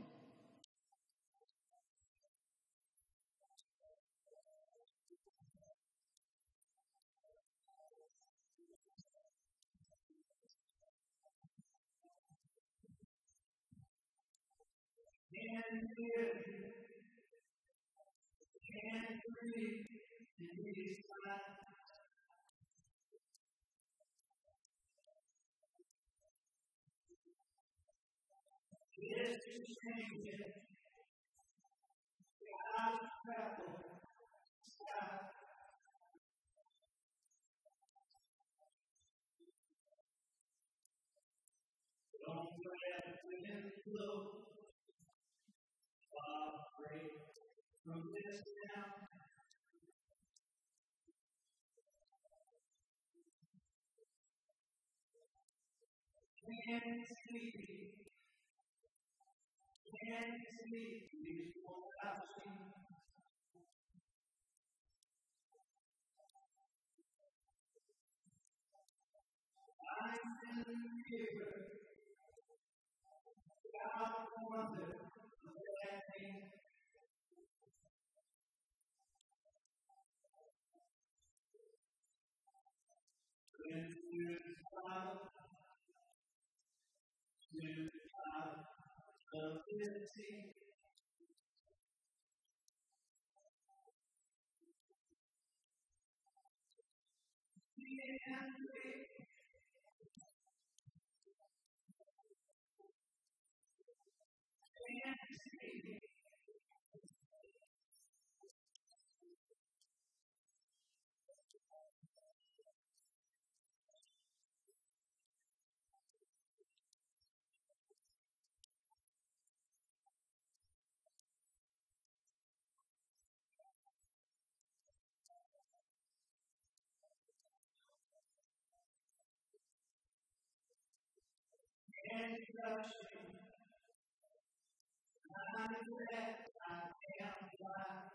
B: Can live, can breathe, and it is God. Yes, to change it. God travel. God. Don't let the wind blow. Far away from this town. Can't sleep. Can't sleep without you. I'm in the river. God wonder that thing. When you stop to God. The busy and free. And free. And rushing, I let I am God.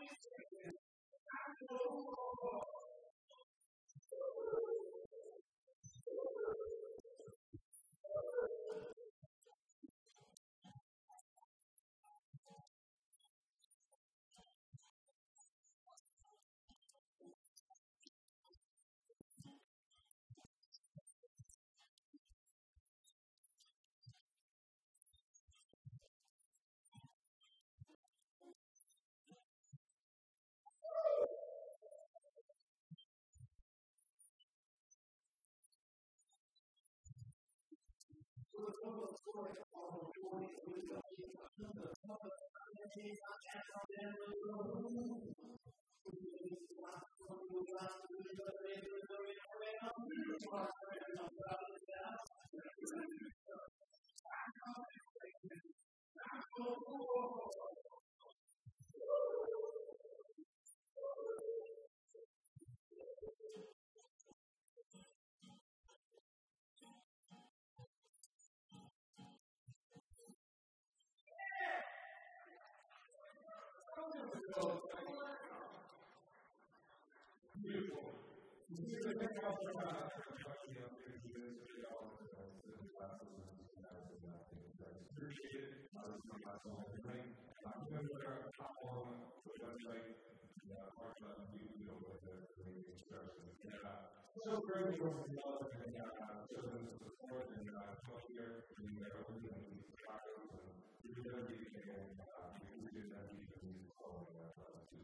C: So great for love and uh, children's support and uh, come here and you know, and these trials and we really became uh, we did that even these following uh, to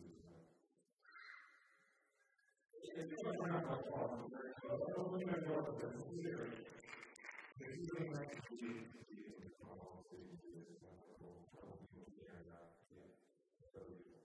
C: it's not my fault. I'm looking at what the theory. It's really nice to see in the small city this wonderful trouble people here and uh, yeah, so beautiful.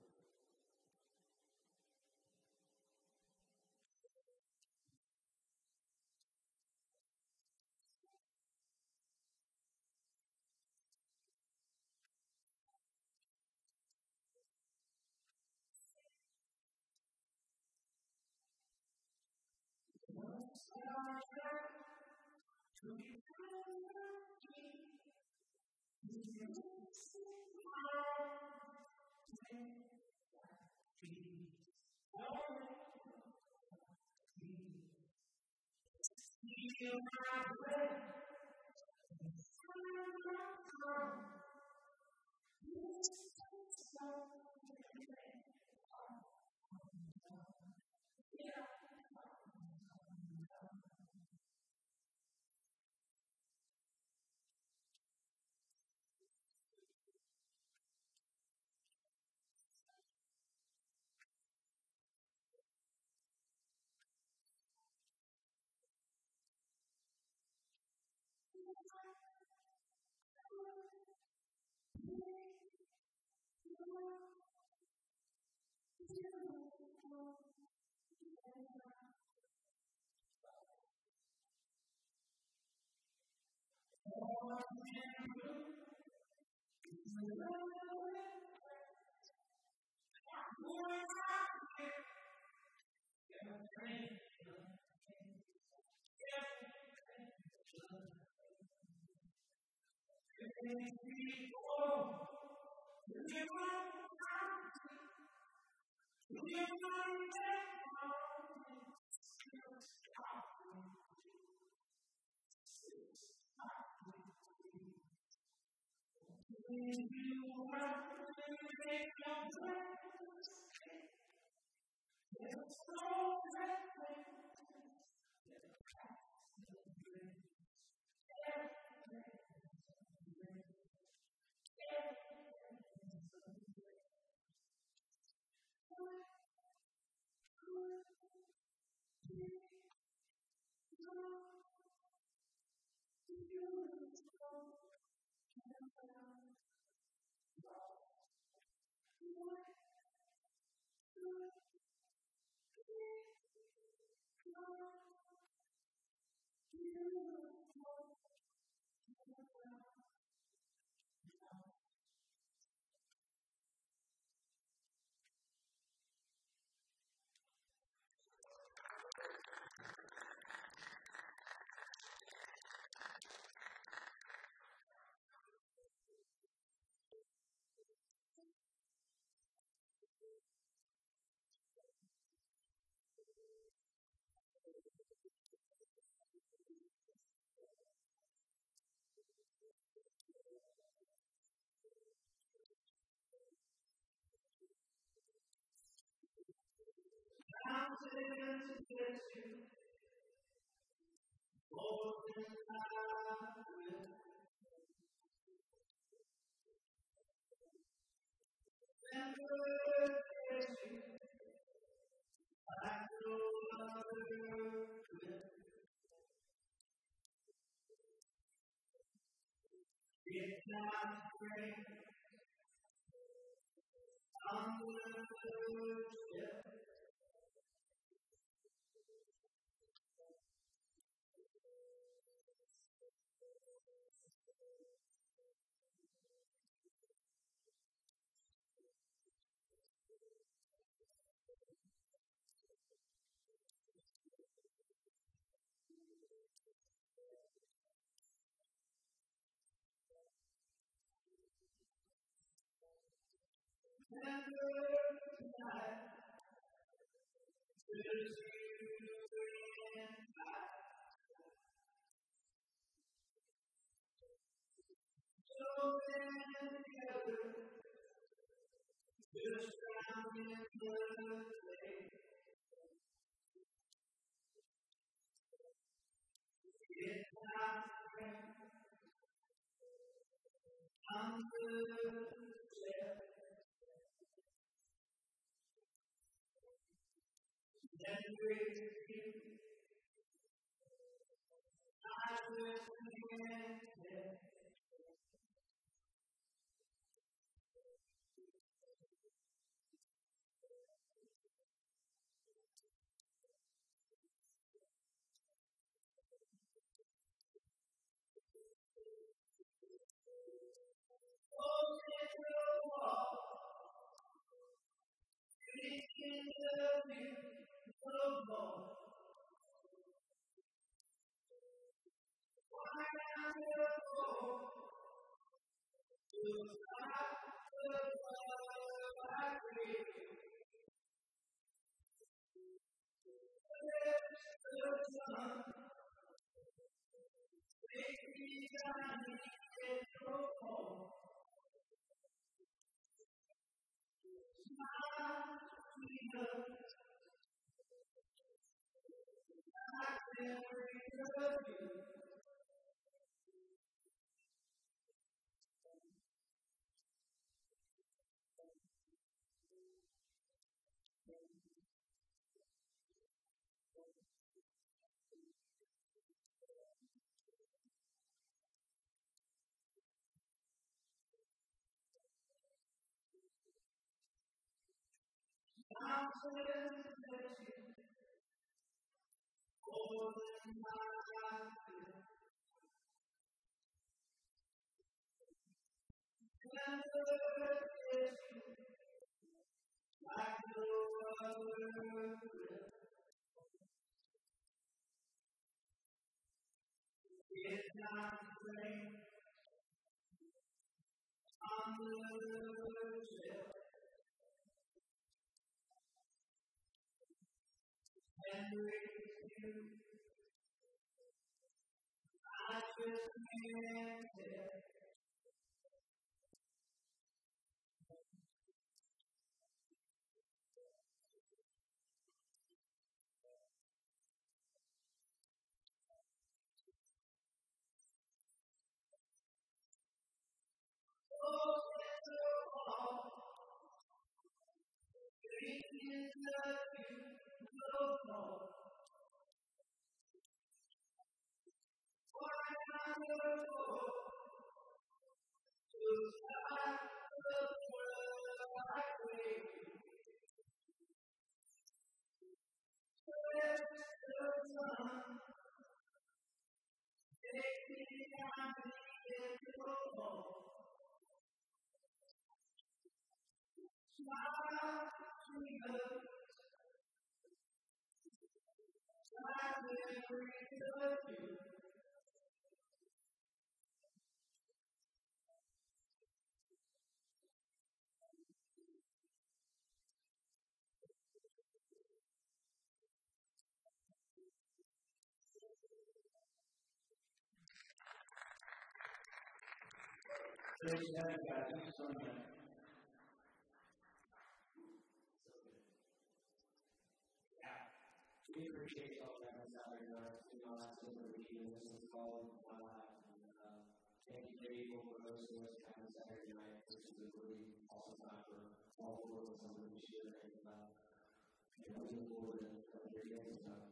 B: we appreciate all that on Saturday night. You know, that's what we're reading. This is called Live. And uh, thank you, Dave, for hosting us on Saturday night. This is a really awesome time for all four of us on this year. And uh, you know, we look forward to coming here again sometime.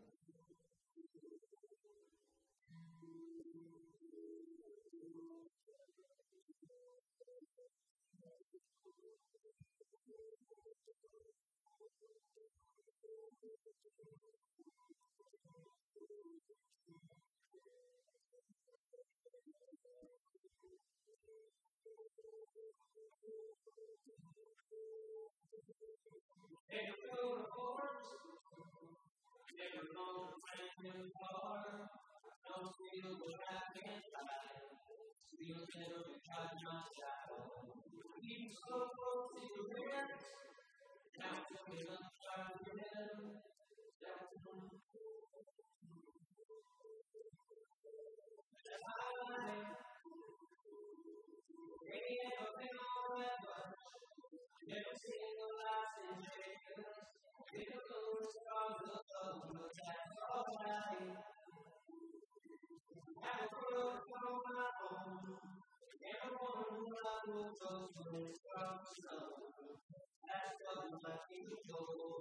B: Never rode a horse, never owned a brand new car, don't feel what I can't buy, still never tried my style. You so close to your rest, now tell me I'm trying to live. That's how I am. They never been all that much. Never seen the lights in Vegas. We don't know the stars above, but that's alright. Have a world on my own. Everyone who I will go when it's dark and snow. That's what my people go.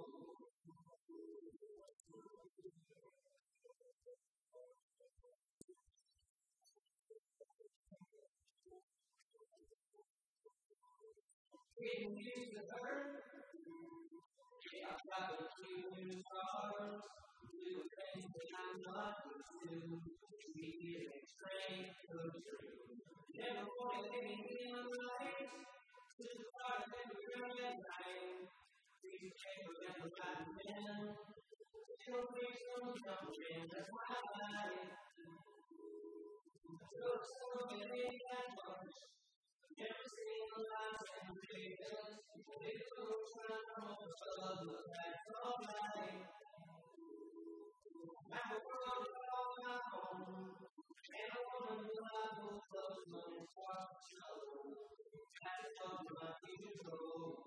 B: Didn't use the hurt. Yeah, I've got a few new scars. Do things that I'm not used to. We get extreme to the truth. Never wanted anything in life. Just started every day at night. These papers and the right men. Still free some jumping. That's my life. Took something ain't that much. Never seen the lights in Vegas. They don't try to hold up, but that's alright. I'm a world on my own, and I wanna know how to close when it's dark to show. That's what my future goes.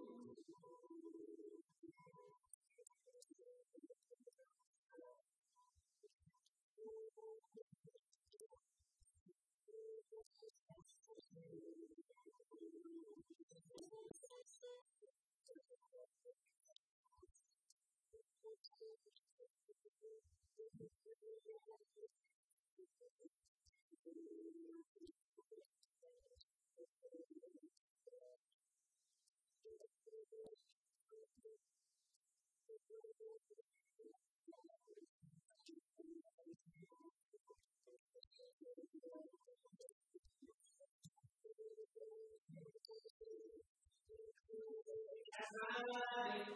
B: That's my life.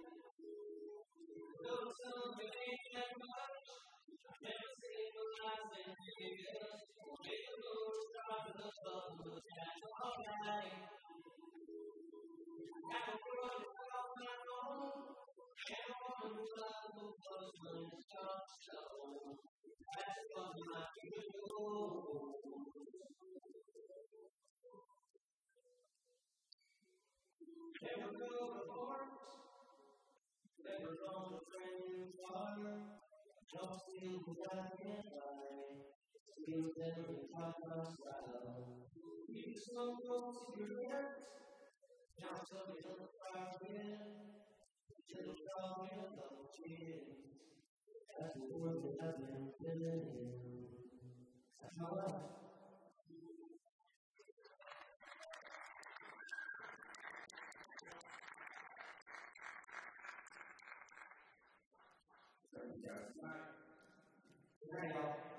B: Though something ain't that much, never seen the lights in Vegas. They don't start the fun, but that's alright. Have a world on my own, and I wanna know how to close when it's dark to show. That's what my future goes. Never rode a horse, never owned a brand new car, don't feel what I can't buy, still never tried my style. You so close to your rest, now tell me I'm proud again, still talking about kids. That's the world that I've been living in. That's my life. Good night, y'all.